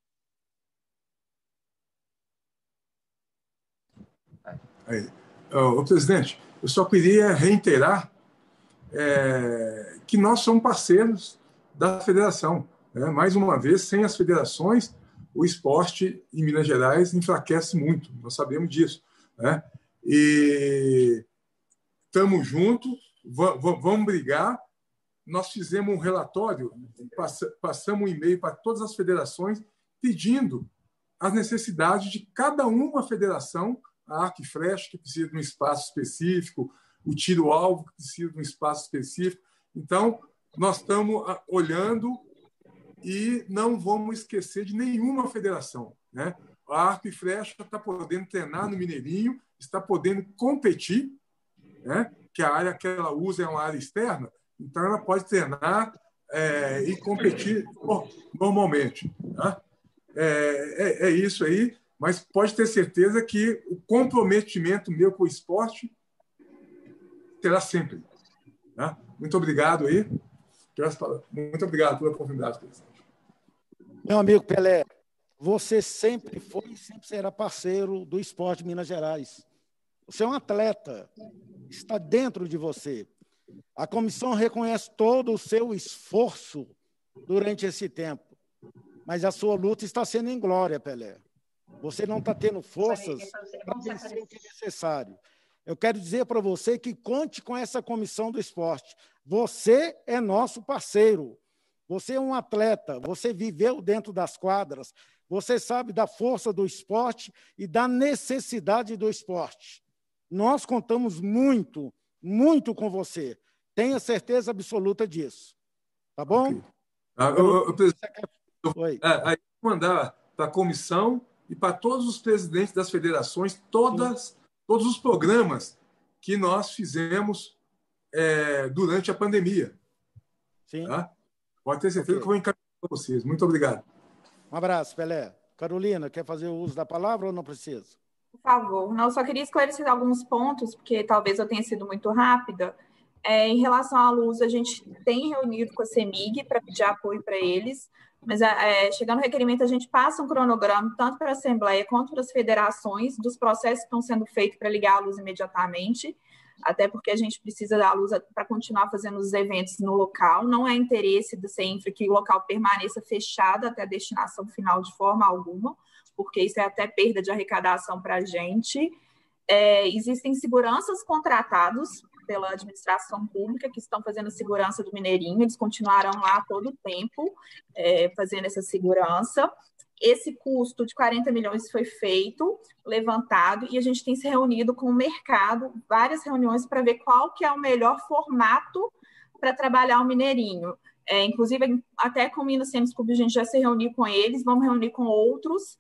Presidente, eu só queria reiterar que nós somos parceiros da federação. Né? Mais uma vez, sem as federações, o esporte em Minas Gerais enfraquece muito, nós sabemos disso. Né? E estamos juntos, vamos brigar. Nós fizemos um relatório, passamos um e-mail para todas as federações pedindo as necessidades de cada uma federação, a arco e flecha, que precisa de um espaço específico, o tiro-alvo, que precisa de um espaço específico. Então, nós estamos olhando e não vamos esquecer de nenhuma federação. Né? A arco e flecha está podendo treinar no Mineirinho, está podendo competir, né? Que a área que ela usa é uma área externa, então ela pode treinar e competir normalmente. Tá? É isso aí. Mas pode ter certeza que o comprometimento meu com o esporte terá sempre. Né? Muito obrigado aí. Muito obrigado pela oportunidade, presidente. Meu amigo Pelé, você sempre foi e sempre será parceiro do esporte de Minas Gerais. Você é um atleta, está dentro de você. A comissão reconhece todo o seu esforço durante esse tempo, mas a sua luta está sendo em glória, Pelé. Você não está tendo forças para vencer o que é necessário. Eu quero dizer para você que conte com essa comissão do esporte. Você é nosso parceiro. Você é um atleta, você viveu dentro das quadras, você sabe da força do esporte e da necessidade do esporte. Nós contamos muito, muito com você. Tenha certeza absoluta disso. Tá bom? Okay. Aí mandar para a comissão e para todos os presidentes das federações, todos os programas que nós fizemos durante a pandemia. Sim. Tá? Pode ter certeza que eu vou encaminhar para vocês. Muito obrigado. Um abraço, Pelé. Carolina, quer fazer o uso da palavra ou não precisa? Por favor. Não, só queria esclarecer alguns pontos, porque talvez eu tenha sido muito rápida. Em relação à luz, a gente tem reunido com a CEMIG para pedir apoio para eles, mas chegando no requerimento, a gente passa um cronograma, tanto para a Assembleia quanto para as federações, dos processos que estão sendo feitos para ligar a luz imediatamente, até porque a gente precisa da luz para continuar fazendo os eventos no local. Não é interesse do CENFRA que o local permaneça fechado até a destinação final de forma alguma, porque isso é até perda de arrecadação para a gente. Existem seguranças contratados pela administração pública que estão fazendo segurança do Mineirinho, eles continuarão lá todo o tempo fazendo essa segurança. Esse custo de 40 milhões foi feito, levantado, e a gente tem se reunido com o mercado, várias reuniões para ver qual que é o melhor formato para trabalhar o Mineirinho. Inclusive, até com o Minas Tênis Clube, a gente já se reuniu com eles, vamos reunir com outros,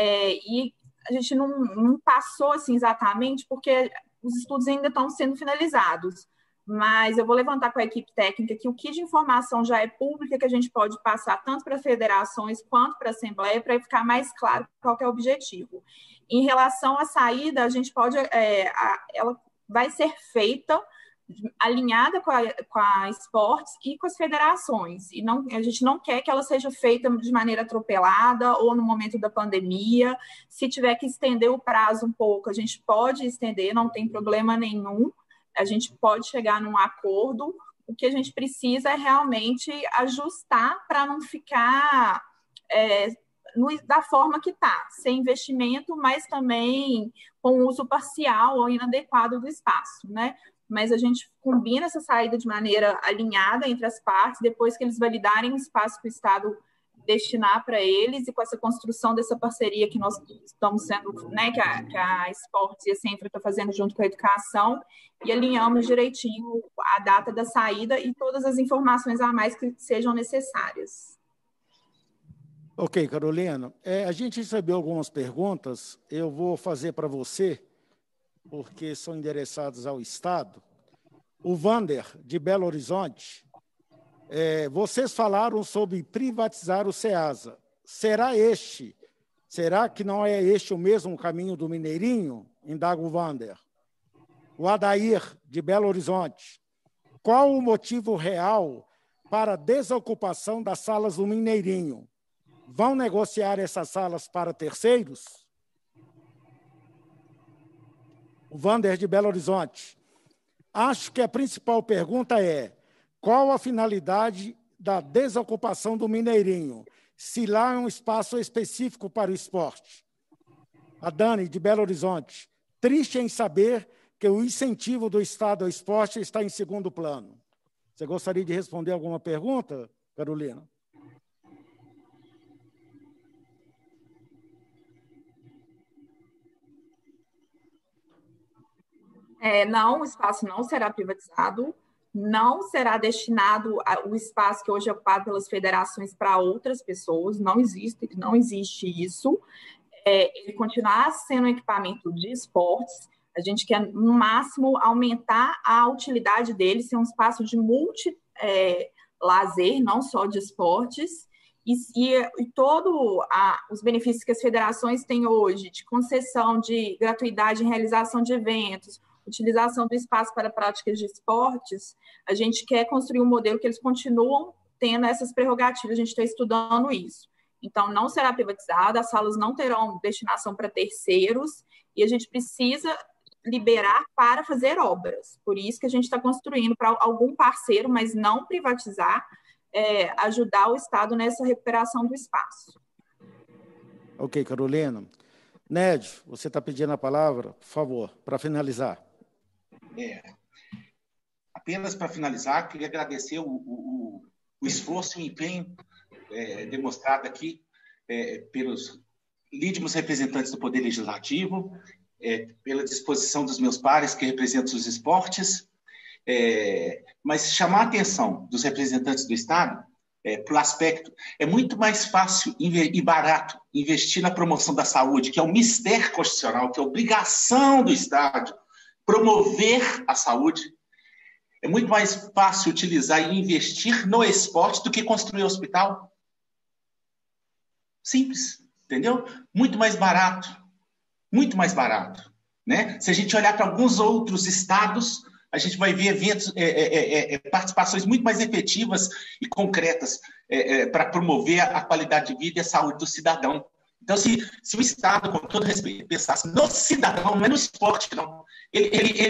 e a gente não passou assim exatamente, porque os estudos ainda estão sendo finalizados, mas eu vou levantar com a equipe técnica que o que de informação já é pública, que a gente pode passar tanto para federações quanto para a Assembleia, para ficar mais claro qual que é o objetivo. Em relação à saída, a gente pode, ela vai ser feita alinhada com a esportes e com as federações, e a gente não quer que ela seja feita de maneira atropelada ou no momento da pandemia. Se tiver que estender o prazo um pouco, a gente pode estender, não tem problema nenhum, a gente pode chegar num acordo. O que a gente precisa é realmente ajustar para não ficar da forma que está, sem investimento, mas também com uso parcial ou inadequado do espaço, né? Mas a gente combina essa saída de maneira alinhada entre as partes, depois que eles validarem o espaço que o Estado destinar para eles, e com essa construção dessa parceria que nós estamos sendo, né, que a Esportes e a Senfra está fazendo junto com a educação, e alinhamos direitinho a data da saída e todas as informações a mais que sejam necessárias. Ok, Carolina. A gente recebeu algumas perguntas, eu vou fazer para você, porque são endereçados ao Estado. O Vander, de Belo Horizonte, vocês falaram sobre privatizar o SEASA. Será que não é este o mesmo caminho do Mineirinho? Indaga o Vander. O Adair, de Belo Horizonte. Qual o motivo real para a desocupação das salas do Mineirinho? Vão negociar essas salas para terceiros? O Vander, de Belo Horizonte. Acho que a principal pergunta é: qual a finalidade da desocupação do Mineirinho, se lá é um espaço específico para o esporte? A Dani, de Belo Horizonte. Triste em saber que o incentivo do Estado ao esporte está em segundo plano. Você gostaria de responder alguma pergunta, Carolina? Não, o espaço não será privatizado, não será destinado o espaço que hoje é ocupado pelas federações para outras pessoas, não existe isso. Ele continuará sendo um equipamento de esportes, a gente quer, no máximo, aumentar a utilidade dele, ser um espaço de multi-lazer, não só de esportes, e todos os benefícios que as federações têm hoje, de concessão de gratuidade em realização de eventos, utilização do espaço para práticas de esportes, a gente quer construir um modelo que eles continuam tendo essas prerrogativas, a gente está estudando isso. Então, não será privatizada, as salas não terão destinação para terceiros, e a gente precisa liberar para fazer obras. Por isso que a gente está construindo para algum parceiro, mas não privatizar, ajudar o Estado nessa recuperação do espaço. Ok, Carolina. Nédio, você está pedindo a palavra, por favor, para finalizar. Apenas para finalizar, queria agradecer o esforço e o empenho demonstrado aqui pelos lídimos representantes do Poder Legislativo, pela disposição dos meus pares que representam os esportes, mas chamar a atenção dos representantes do Estado para o aspecto, é muito mais fácil e barato investir na promoção da saúde, que é um mistério constitucional, que é obrigação do Estado promover a saúde. É muito mais fácil utilizar e investir no esporte do que construir hospital. Simples, entendeu? Muito mais barato, né? Se a gente olhar para alguns outros estados, a gente vai ver eventos, participações muito mais efetivas e concretas para promover a qualidade de vida e a saúde do cidadão. Então, se o Estado, com todo respeito, pensasse no cidadão, não é no esporte, não, ele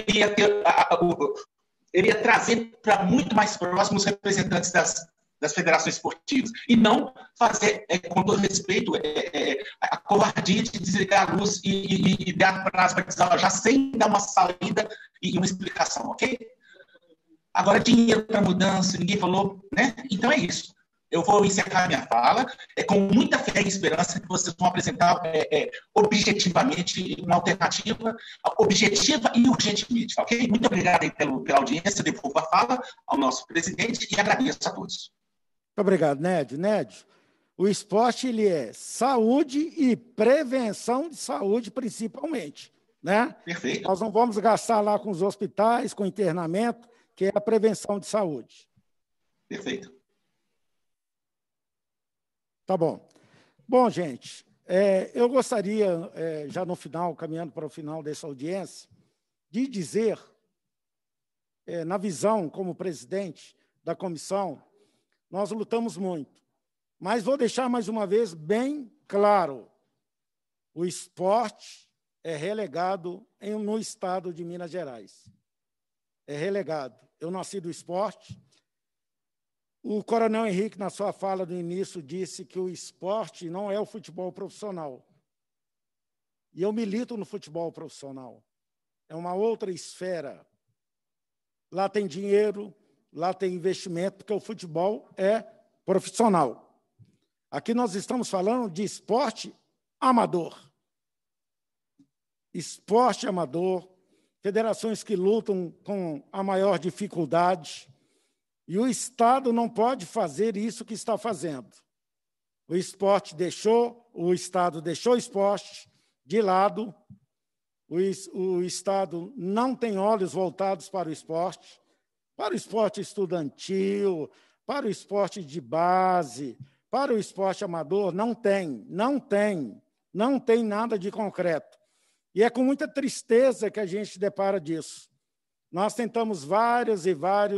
ia trazer para muito mais próximos os representantes das federações esportivas, e não fazer, com todo respeito, a covardia de desligar a luz e dar prazo para desalojar sem dar uma saída e uma explicação, ok? Agora, dinheiro para mudança, ninguém falou, né? Então é isso. Eu vou encerrar minha fala com muita fé e esperança que vocês vão apresentar objetivamente uma alternativa objetiva e urgentemente, ok? Muito obrigado aí pela audiência, devolvo a fala ao nosso presidente e agradeço a todos. Muito obrigado, Nédio. Nédio, o esporte ele é saúde e prevenção de saúde, principalmente, né? Perfeito. Nós não vamos gastar lá com os hospitais, com internamento, que é a prevenção de saúde. Perfeito. Tá bom. Bom, gente, eu gostaria, já no final, caminhando para o final dessa audiência, de dizer, na visão como presidente da comissão, nós lutamos muito, mas vou deixar mais uma vez bem claro, o esporte é relegado no estado de Minas Gerais. É relegado. Eu nasci do esporte. O Coronel Henrique, na sua fala do início, disse que o esporte não é o futebol profissional. E eu milito no futebol profissional. É uma outra esfera. Lá tem dinheiro, lá tem investimento, porque o futebol é profissional. Aqui nós estamos falando de esporte amador. Esporte amador, federações que lutam com a maior dificuldade, e o Estado não pode fazer isso que está fazendo. O Estado deixou o esporte de lado, o Estado não tem olhos voltados para o esporte estudantil, para o esporte de base, para o esporte amador, não tem nada de concreto. E é com muita tristeza que a gente depara disso. Nós tentamos várias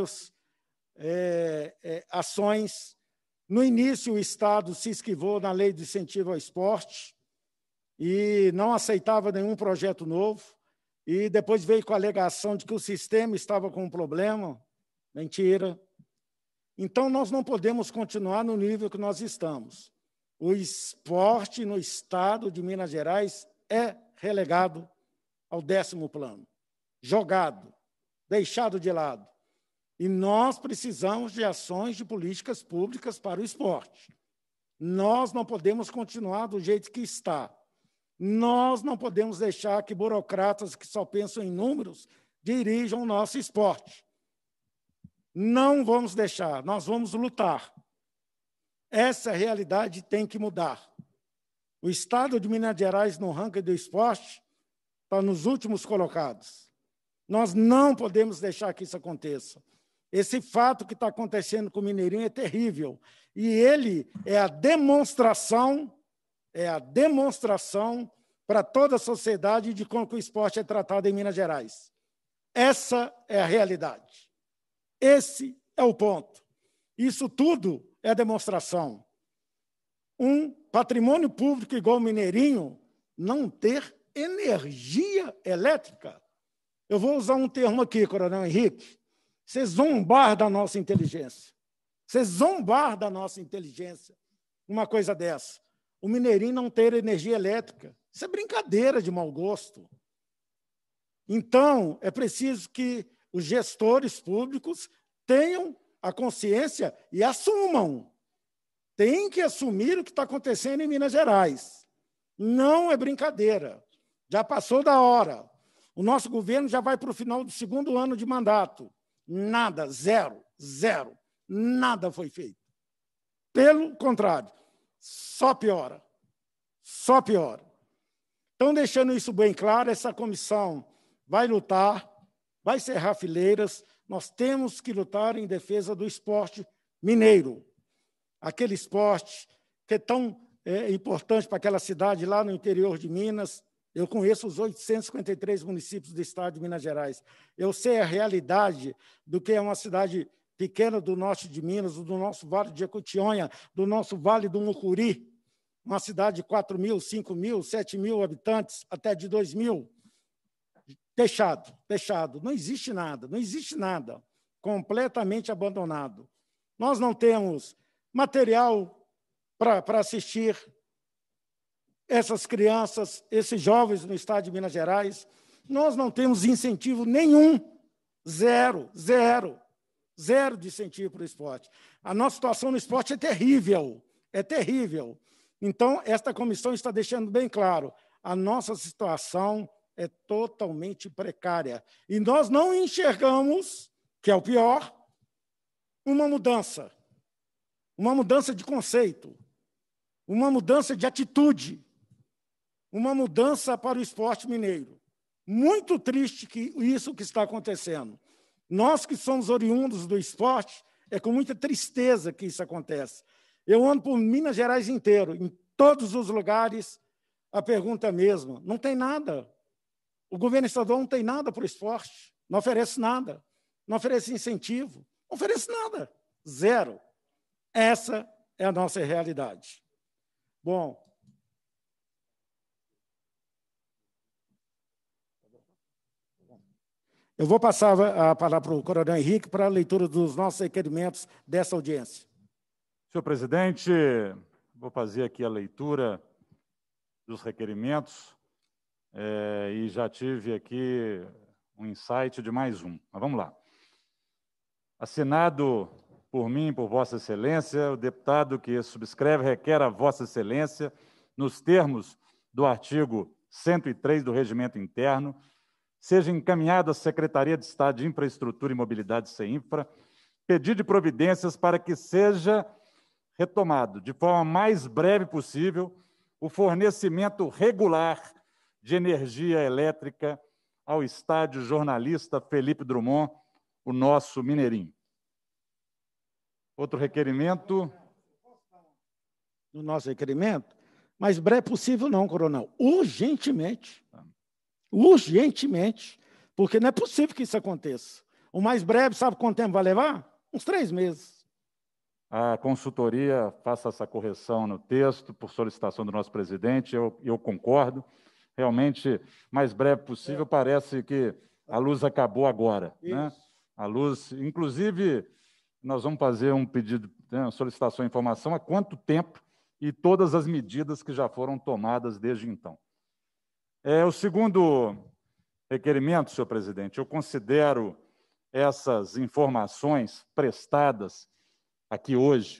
ações. No início, o Estado se esquivou na lei de incentivo ao esporte e não aceitava nenhum projeto novo, e depois veio com a alegação de que o sistema estava com um problema. Mentira. Então, nós não podemos continuar no nível que nós estamos. O esporte no Estado de Minas Gerais é relegado ao 10º plano, jogado, deixado de lado. E nós precisamos de ações de políticas públicas para o esporte. Nós não podemos continuar do jeito que está. Nós não podemos deixar que burocratas que só pensam em números dirijam o nosso esporte. Não vamos deixar, nós vamos lutar. Essa realidade tem que mudar. O Estado de Minas Gerais, no ranking do esporte, está nos últimos colocados. Nós não podemos deixar que isso aconteça. Esse fato que está acontecendo com o Mineirinho é terrível. E ele é a demonstração para toda a sociedade de como o esporte é tratado em Minas Gerais. Essa é a realidade. Esse é o ponto. Isso tudo é demonstração. Um patrimônio público igual o Mineirinho não ter energia elétrica. Eu vou usar um termo aqui, Coronel Henrique. Você zombar da nossa inteligência. Você zombar da nossa inteligência. Uma coisa dessa. O Mineirinho não ter energia elétrica. Isso é brincadeira de mau gosto. Então, é preciso que os gestores públicos tenham a consciência e assumam. Tem que assumir o que está acontecendo em Minas Gerais. Não é brincadeira. Já passou da hora. O nosso governo já vai para o final do 2º ano de mandato. Nada, zero. Nada foi feito. Pelo contrário, só piora. Só piora. Então, deixando isso bem claro, essa comissão vai lutar, vai cerrar fileiras. Nós temos que lutar em defesa do esporte mineiro. Aquele esporte que é tão importante para aquela cidade lá no interior de Minas. Eu conheço os 853 municípios do estado de Minas Gerais. Eu sei a realidade do que é uma cidade pequena do norte de Minas, do nosso Vale de Jequitinhonha, do nosso Vale do Mucuri, uma cidade de 4.000, 5.000, 7.000 habitantes, até de 2.000. Fechado. Não existe nada. Completamente abandonado. Nós não temos material para assistir essas crianças, esses jovens no estado de Minas Gerais. Nós não temos incentivo nenhum. Zero de incentivo para o esporte. A nossa situação no esporte é terrível. Então, esta comissão está deixando bem claro, a nossa situação é totalmente precária. E nós não enxergamos, que é o pior, uma mudança de conceito, uma mudança de atitude, uma mudança para o esporte mineiro. Muito triste que isso que está acontecendo. Nós que somos oriundos do esporte, é com muita tristeza que isso acontece. Eu ando por Minas Gerais inteiro, em todos os lugares, a pergunta é a mesma. Não tem nada. O governo estadual não tem nada para o esporte, não oferece nada, não oferece incentivo, não oferece nada. Zero. Essa é a nossa realidade. Bom, Eu vou passar a palavra para o Coronel Henrique para a leitura dos nossos requerimentos dessa audiência. Senhor presidente, vou fazer aqui a leitura dos requerimentos e já tive aqui um insight de mais um. Mas vamos lá. Assinado por mim, por Vossa Excelência, o deputado que subscreve requer a Vossa Excelência, nos termos do artigo 103 do Regimento Interno, seja encaminhado à Secretaria de Estado de Infraestrutura e Mobilidade, CEINFRA, pedido de providências para que seja retomado, de forma mais breve possível, o fornecimento regular de energia elétrica ao Estádio Jornalista Felipe Drummond, o nosso Mineirinho. Outro requerimento. No nosso requerimento? Mais breve possível não, coronel. Urgentemente. Urgentemente. Porque não é possível que isso aconteça. O mais breve, sabe quanto tempo vai levar? Uns 3 meses. A consultoria faça essa correção no texto, por solicitação do nosso presidente, eu concordo. Realmente, mais breve possível, parece que a luz acabou agora. Né? A luz, inclusive, nós vamos fazer um pedido, uma solicitação de informação há quanto tempo e todas as medidas que já foram tomadas desde então. O segundo requerimento, senhor presidente, eu considero essas informações prestadas aqui hoje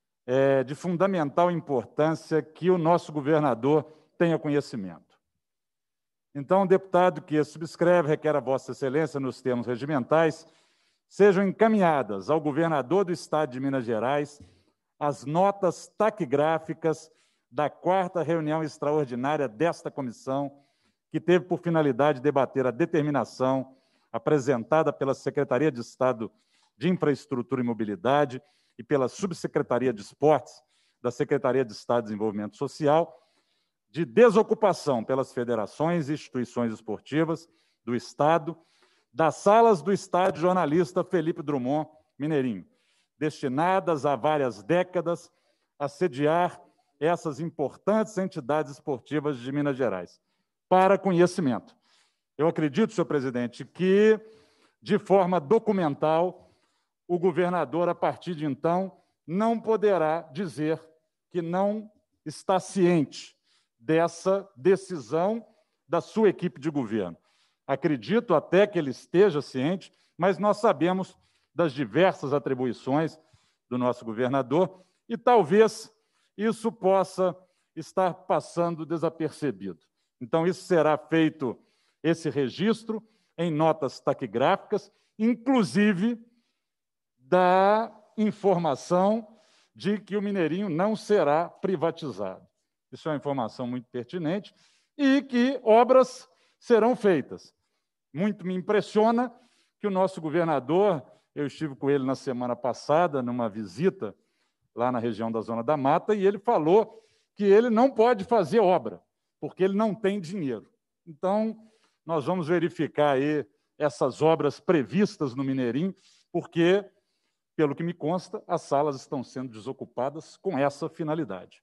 de fundamental importância que o nosso governador tenha conhecimento. Então, o deputado que subscreve requer a Vossa Excelência, nos termos regimentais, sejam encaminhadas ao governador do Estado de Minas Gerais as notas taquigráficas da 4ª reunião extraordinária desta comissão, que teve por finalidade debater a determinação apresentada pela Secretaria de Estado de Infraestrutura e Mobilidade e pela Subsecretaria de Esportes da Secretaria de Estado de Desenvolvimento Social, de desocupação pelas federações e instituições esportivas do Estado das salas do Estádio Jornalista Felipe Drummond, Mineirinho, destinadas há várias décadas a sediar essas importantes entidades esportivas de Minas Gerais, para conhecimento. Eu acredito, senhor presidente, que, de forma documental, o governador, a partir de então, não poderá dizer que não está ciente dessa decisão da sua equipe de governo. Acredito até que ele esteja ciente, mas nós sabemos das diversas atribuições do nosso governador e talvez isso possa estar passando desapercebido. Então, isso será feito, esse registro, em notas taquigráficas, inclusive da informação de que o Mineirinho não será privatizado. Isso é uma informação muito pertinente e que obras serão feitas. Muito me impressiona que o nosso governador, eu estive com ele na semana passada, numa visita lá na região da Zona da Mata, e ele falou que ele não pode fazer obra, porque ele não tem dinheiro. Então, nós vamos verificar aí essas obras previstas no Mineirinho, porque, pelo que me consta, as salas estão sendo desocupadas com essa finalidade.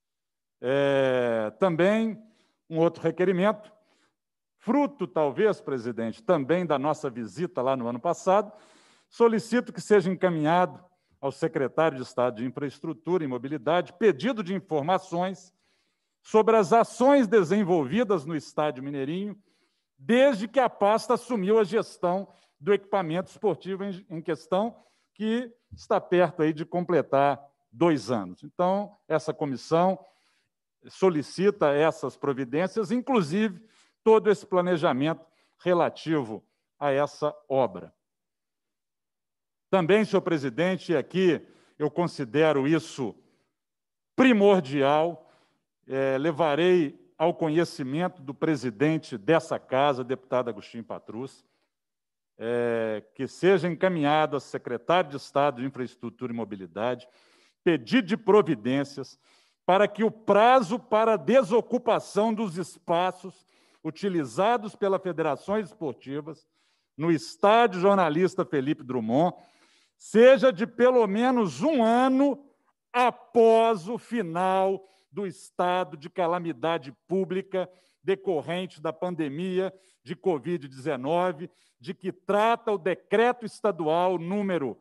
Também um outro requerimento, fruto, talvez, presidente, também da nossa visita lá no ano passado, solicito que seja encaminhado ao secretário de Estado de Infraestrutura e Mobilidade pedido de informações sobre as ações desenvolvidas no Estádio Mineirinho desde que a pasta assumiu a gestão do equipamento esportivo em questão, que está perto aí de completar 2 anos. Então, essa comissão solicita essas providências, inclusive todo esse planejamento relativo a essa obra. Também, senhor presidente, aqui eu considero isso primordial, levarei ao conhecimento do presidente dessa casa, deputado Agostinho Patrus, que seja encaminhado ao secretário de Estado de Infraestrutura e Mobilidade pedido de providências para que o prazo para a desocupação dos espaços utilizados pelas federações esportivas no Estádio Jornalista Felipe Drummond seja de pelo menos 1 ano após o final do estado de calamidade pública decorrente da pandemia de Covid-19, de que trata o decreto estadual número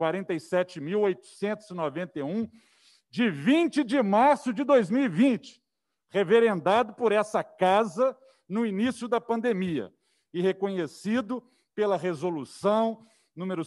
47.891, de 20 de março de 2020, reverendado por essa Casa no início da pandemia e reconhecido pela resolução número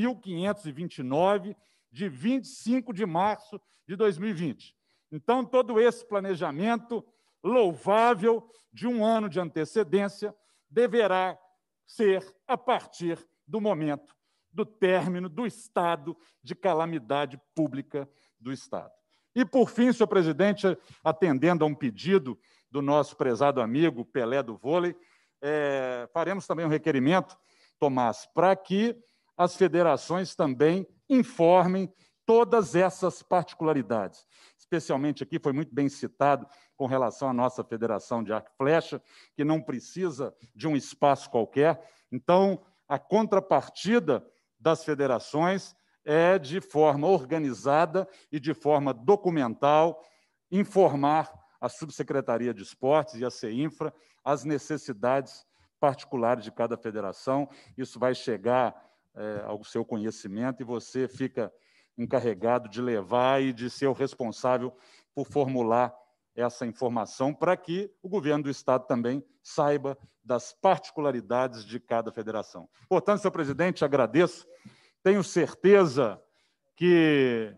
5.529, de 25 de março de 2020. Então, todo esse planejamento louvável de um ano de antecedência deverá ser a partir do momento do término do estado de calamidade pública do Estado. E, por fim, senhor presidente, atendendo a um pedido do nosso prezado amigo Pelé do vôlei, faremos também um requerimento, Tomás, para que as federações também informem todas essas particularidades. Especialmente aqui foi muito bem citado com relação à nossa Federação de Arco e Flecha, que não precisa de um espaço qualquer. Então, a contrapartida das federações é, de forma organizada e de forma documental, informar a Subsecretaria de Esportes e a CEINFRA as necessidades particulares de cada federação. Isso vai chegar ao seu conhecimento e você fica encarregado de levar e de ser o responsável por formular essa informação para que o governo do Estado também saiba das particularidades de cada federação. Portanto, senhor presidente, agradeço. Tenho certeza que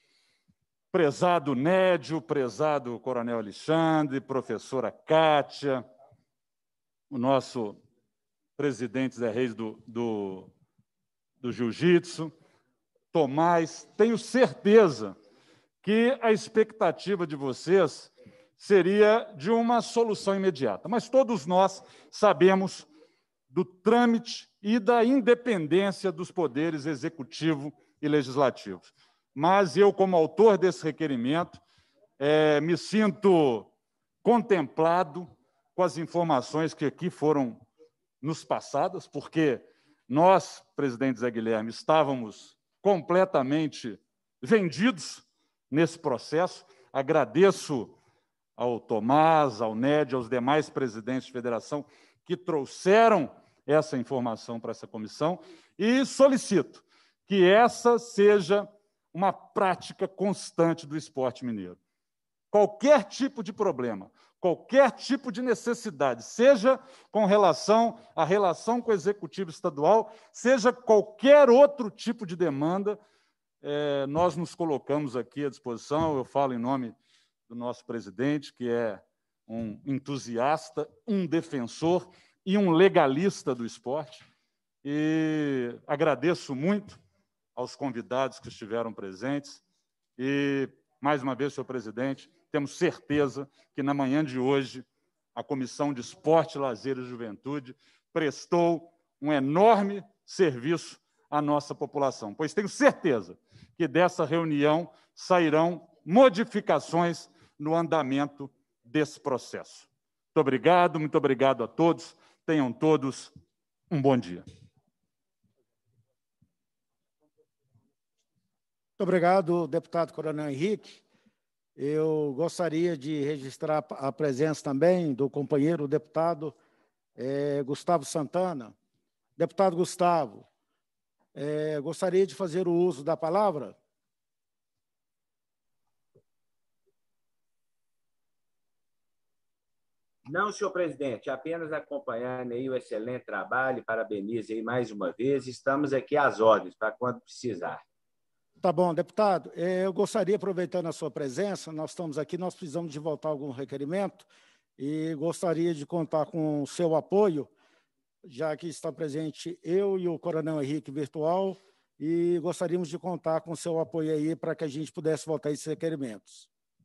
prezado Nédio, prezado Coronel Alexandre, professora Kátia, o nosso presidente Zé Reis do Jiu-Jitsu, Tomás, tenho certeza que a expectativa de vocês seria de uma solução imediata. Mas todos nós sabemos do trâmite e da independência dos poderes executivo e legislativo. Mas eu, como autor desse requerimento, me sinto contemplado com as informações que aqui foram nos passadas, porque nós, presidente Zé Guilherme, estávamos completamente vendidos nesse processo. Agradeço ao Tomás, ao Nédio, aos demais presidentes de federação que trouxeram essa informação para essa comissão e solicito que essa seja uma prática constante do esporte mineiro. Qualquer tipo de problema, qualquer tipo de necessidade, seja com relação à relação com o Executivo Estadual, seja qualquer outro tipo de demanda, nós nos colocamos aqui à disposição. Eu falo em nome do nosso presidente, que é um entusiasta, um defensor e um legalista do esporte. E agradeço muito aos convidados que estiveram presentes. E, mais uma vez, senhor presidente, temos certeza que, na manhã de hoje, a Comissão de Esporte, Lazer e Juventude prestou um enorme serviço à nossa população, pois tenho certeza que dessa reunião sairão modificações no andamento desse processo. Muito obrigado a todos. Tenham todos um bom dia. Muito obrigado, deputado Coronel Henrique. Eu gostaria de registrar a presença também do companheiro deputado Gustavo Santana. Deputado Gustavo, gostaria de fazer o uso da palavra? Não, senhor presidente, apenas acompanhando aí o excelente trabalho, parabenizo aí mais uma vez, estamos aqui às ordens para quando precisar. Tá bom, deputado. Eu gostaria, aproveitando a sua presença, nós estamos aqui, nós precisamos de voltar algum requerimento e gostaria de contar com o seu apoio, já que está presente eu e o Coronel Henrique virtual, e gostaríamos de contar com o seu apoio aí para que a gente pudesse votar esses requerimentos.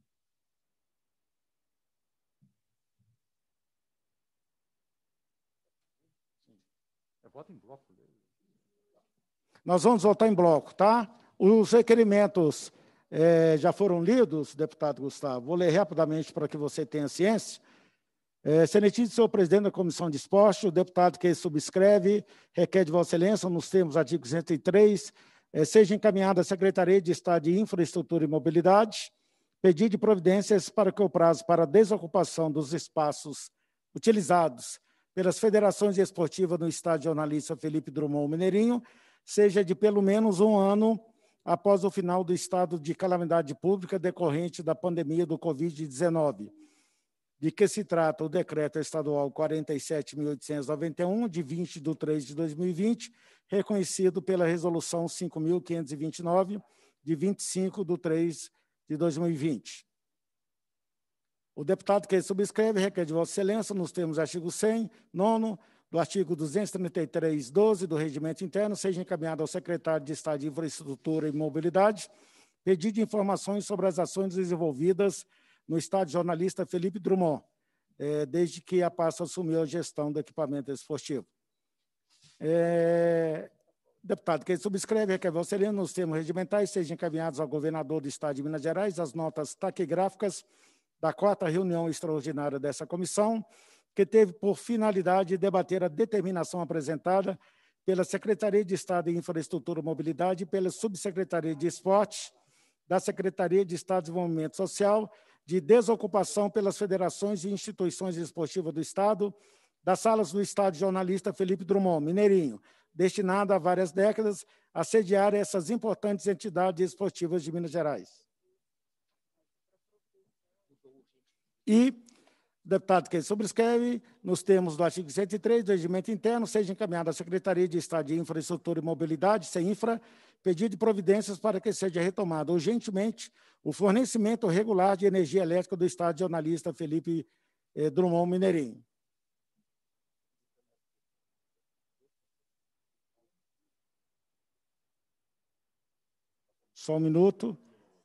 Vota em bloco. Nós vamos votar em bloco, tá? Os requerimentos já foram lidos, deputado Gustavo. Vou ler rapidamente para que você tenha ciência. Excelentíssimo senhor presidente da Comissão de Esporte, o deputado que subscreve requer de Vossa Excelência, nos termos do artigo 103, seja encaminhada à Secretaria de Estado de Infraestrutura e Mobilidade, pedido de providências para que o prazo para a desocupação dos espaços utilizados pelas federações esportivas no estádio jornalista Felipe Drummond Mineirinho seja de pelo menos 1 ano após o final do estado de calamidade pública decorrente da pandemia do Covid-19, de que se trata o Decreto Estadual 47.891, de 20/3/2020, reconhecido pela Resolução 5.529, de 25/3/2020. O deputado que subscreve requer de Vossa Excelência, nos termos do artigo 100, 9º, do artigo 233-12 do Regimento Interno, seja encaminhado ao secretário de Estado de Infraestrutura e Mobilidade pedido de informações sobre as ações desenvolvidas no estádio jornalista Felipe Drummond, desde que a pasta assumiu a gestão do equipamento esportivo. Deputado que subscreve requer Vossa Excelência, nos termos regimentais, sejam encaminhados ao governador do Estado de Minas Gerais as notas taquigráficas da 4ª reunião extraordinária dessa comissão, que teve por finalidade debater a determinação apresentada pela Secretaria de Estado de Infraestrutura e Mobilidade e pela Subsecretaria de Esporte da Secretaria de Estado de Desenvolvimento Social de desocupação pelas federações e instituições esportivas do Estado das salas do estádio jornalista Felipe Drummond Mineirinho, destinado há várias décadas a sediar essas importantes entidades esportivas de Minas Gerais. E, deputado que subscreve, nos termos do artigo 103 do Regimento Interno, seja encaminhado à Secretaria de Estado de Infraestrutura e Mobilidade, CEINFRA, pedido de providências para que seja retomado urgentemente o fornecimento regular de energia elétrica do estádio jornalista Felipe Drummond Mineirinho. Só um minuto.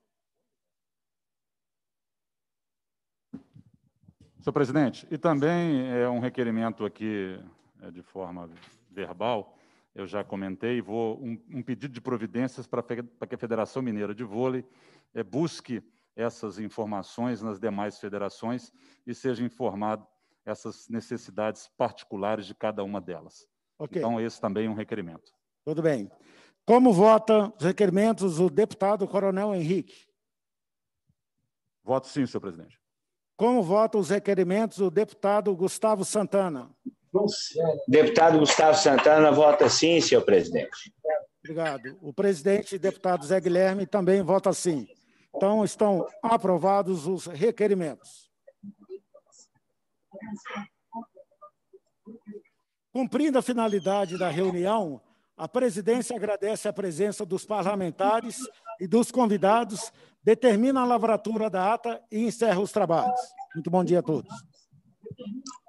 Senhor presidente, e também é um requerimento aqui de forma verbal, eu já comentei, um pedido de providências para que a Federação Mineira de Vôlei busque essas informações nas demais federações e seja informado essas necessidades particulares de cada uma delas. Okay. Então, esse também é um requerimento. Tudo bem. Como vota os requerimentos o deputado Coronel Henrique? Voto sim, senhor presidente. Como vota os requerimentos o deputado Gustavo Santana? Deputado Gustavo Santana vota sim, senhor presidente. Obrigado. O presidente, deputado Zé Guilherme, também vota sim. Então, estão aprovados os requerimentos. Cumprindo a finalidade da reunião, a presidência agradece a presença dos parlamentares e dos convidados, determina a lavratura da ata e encerra os trabalhos. Muito bom dia a todos.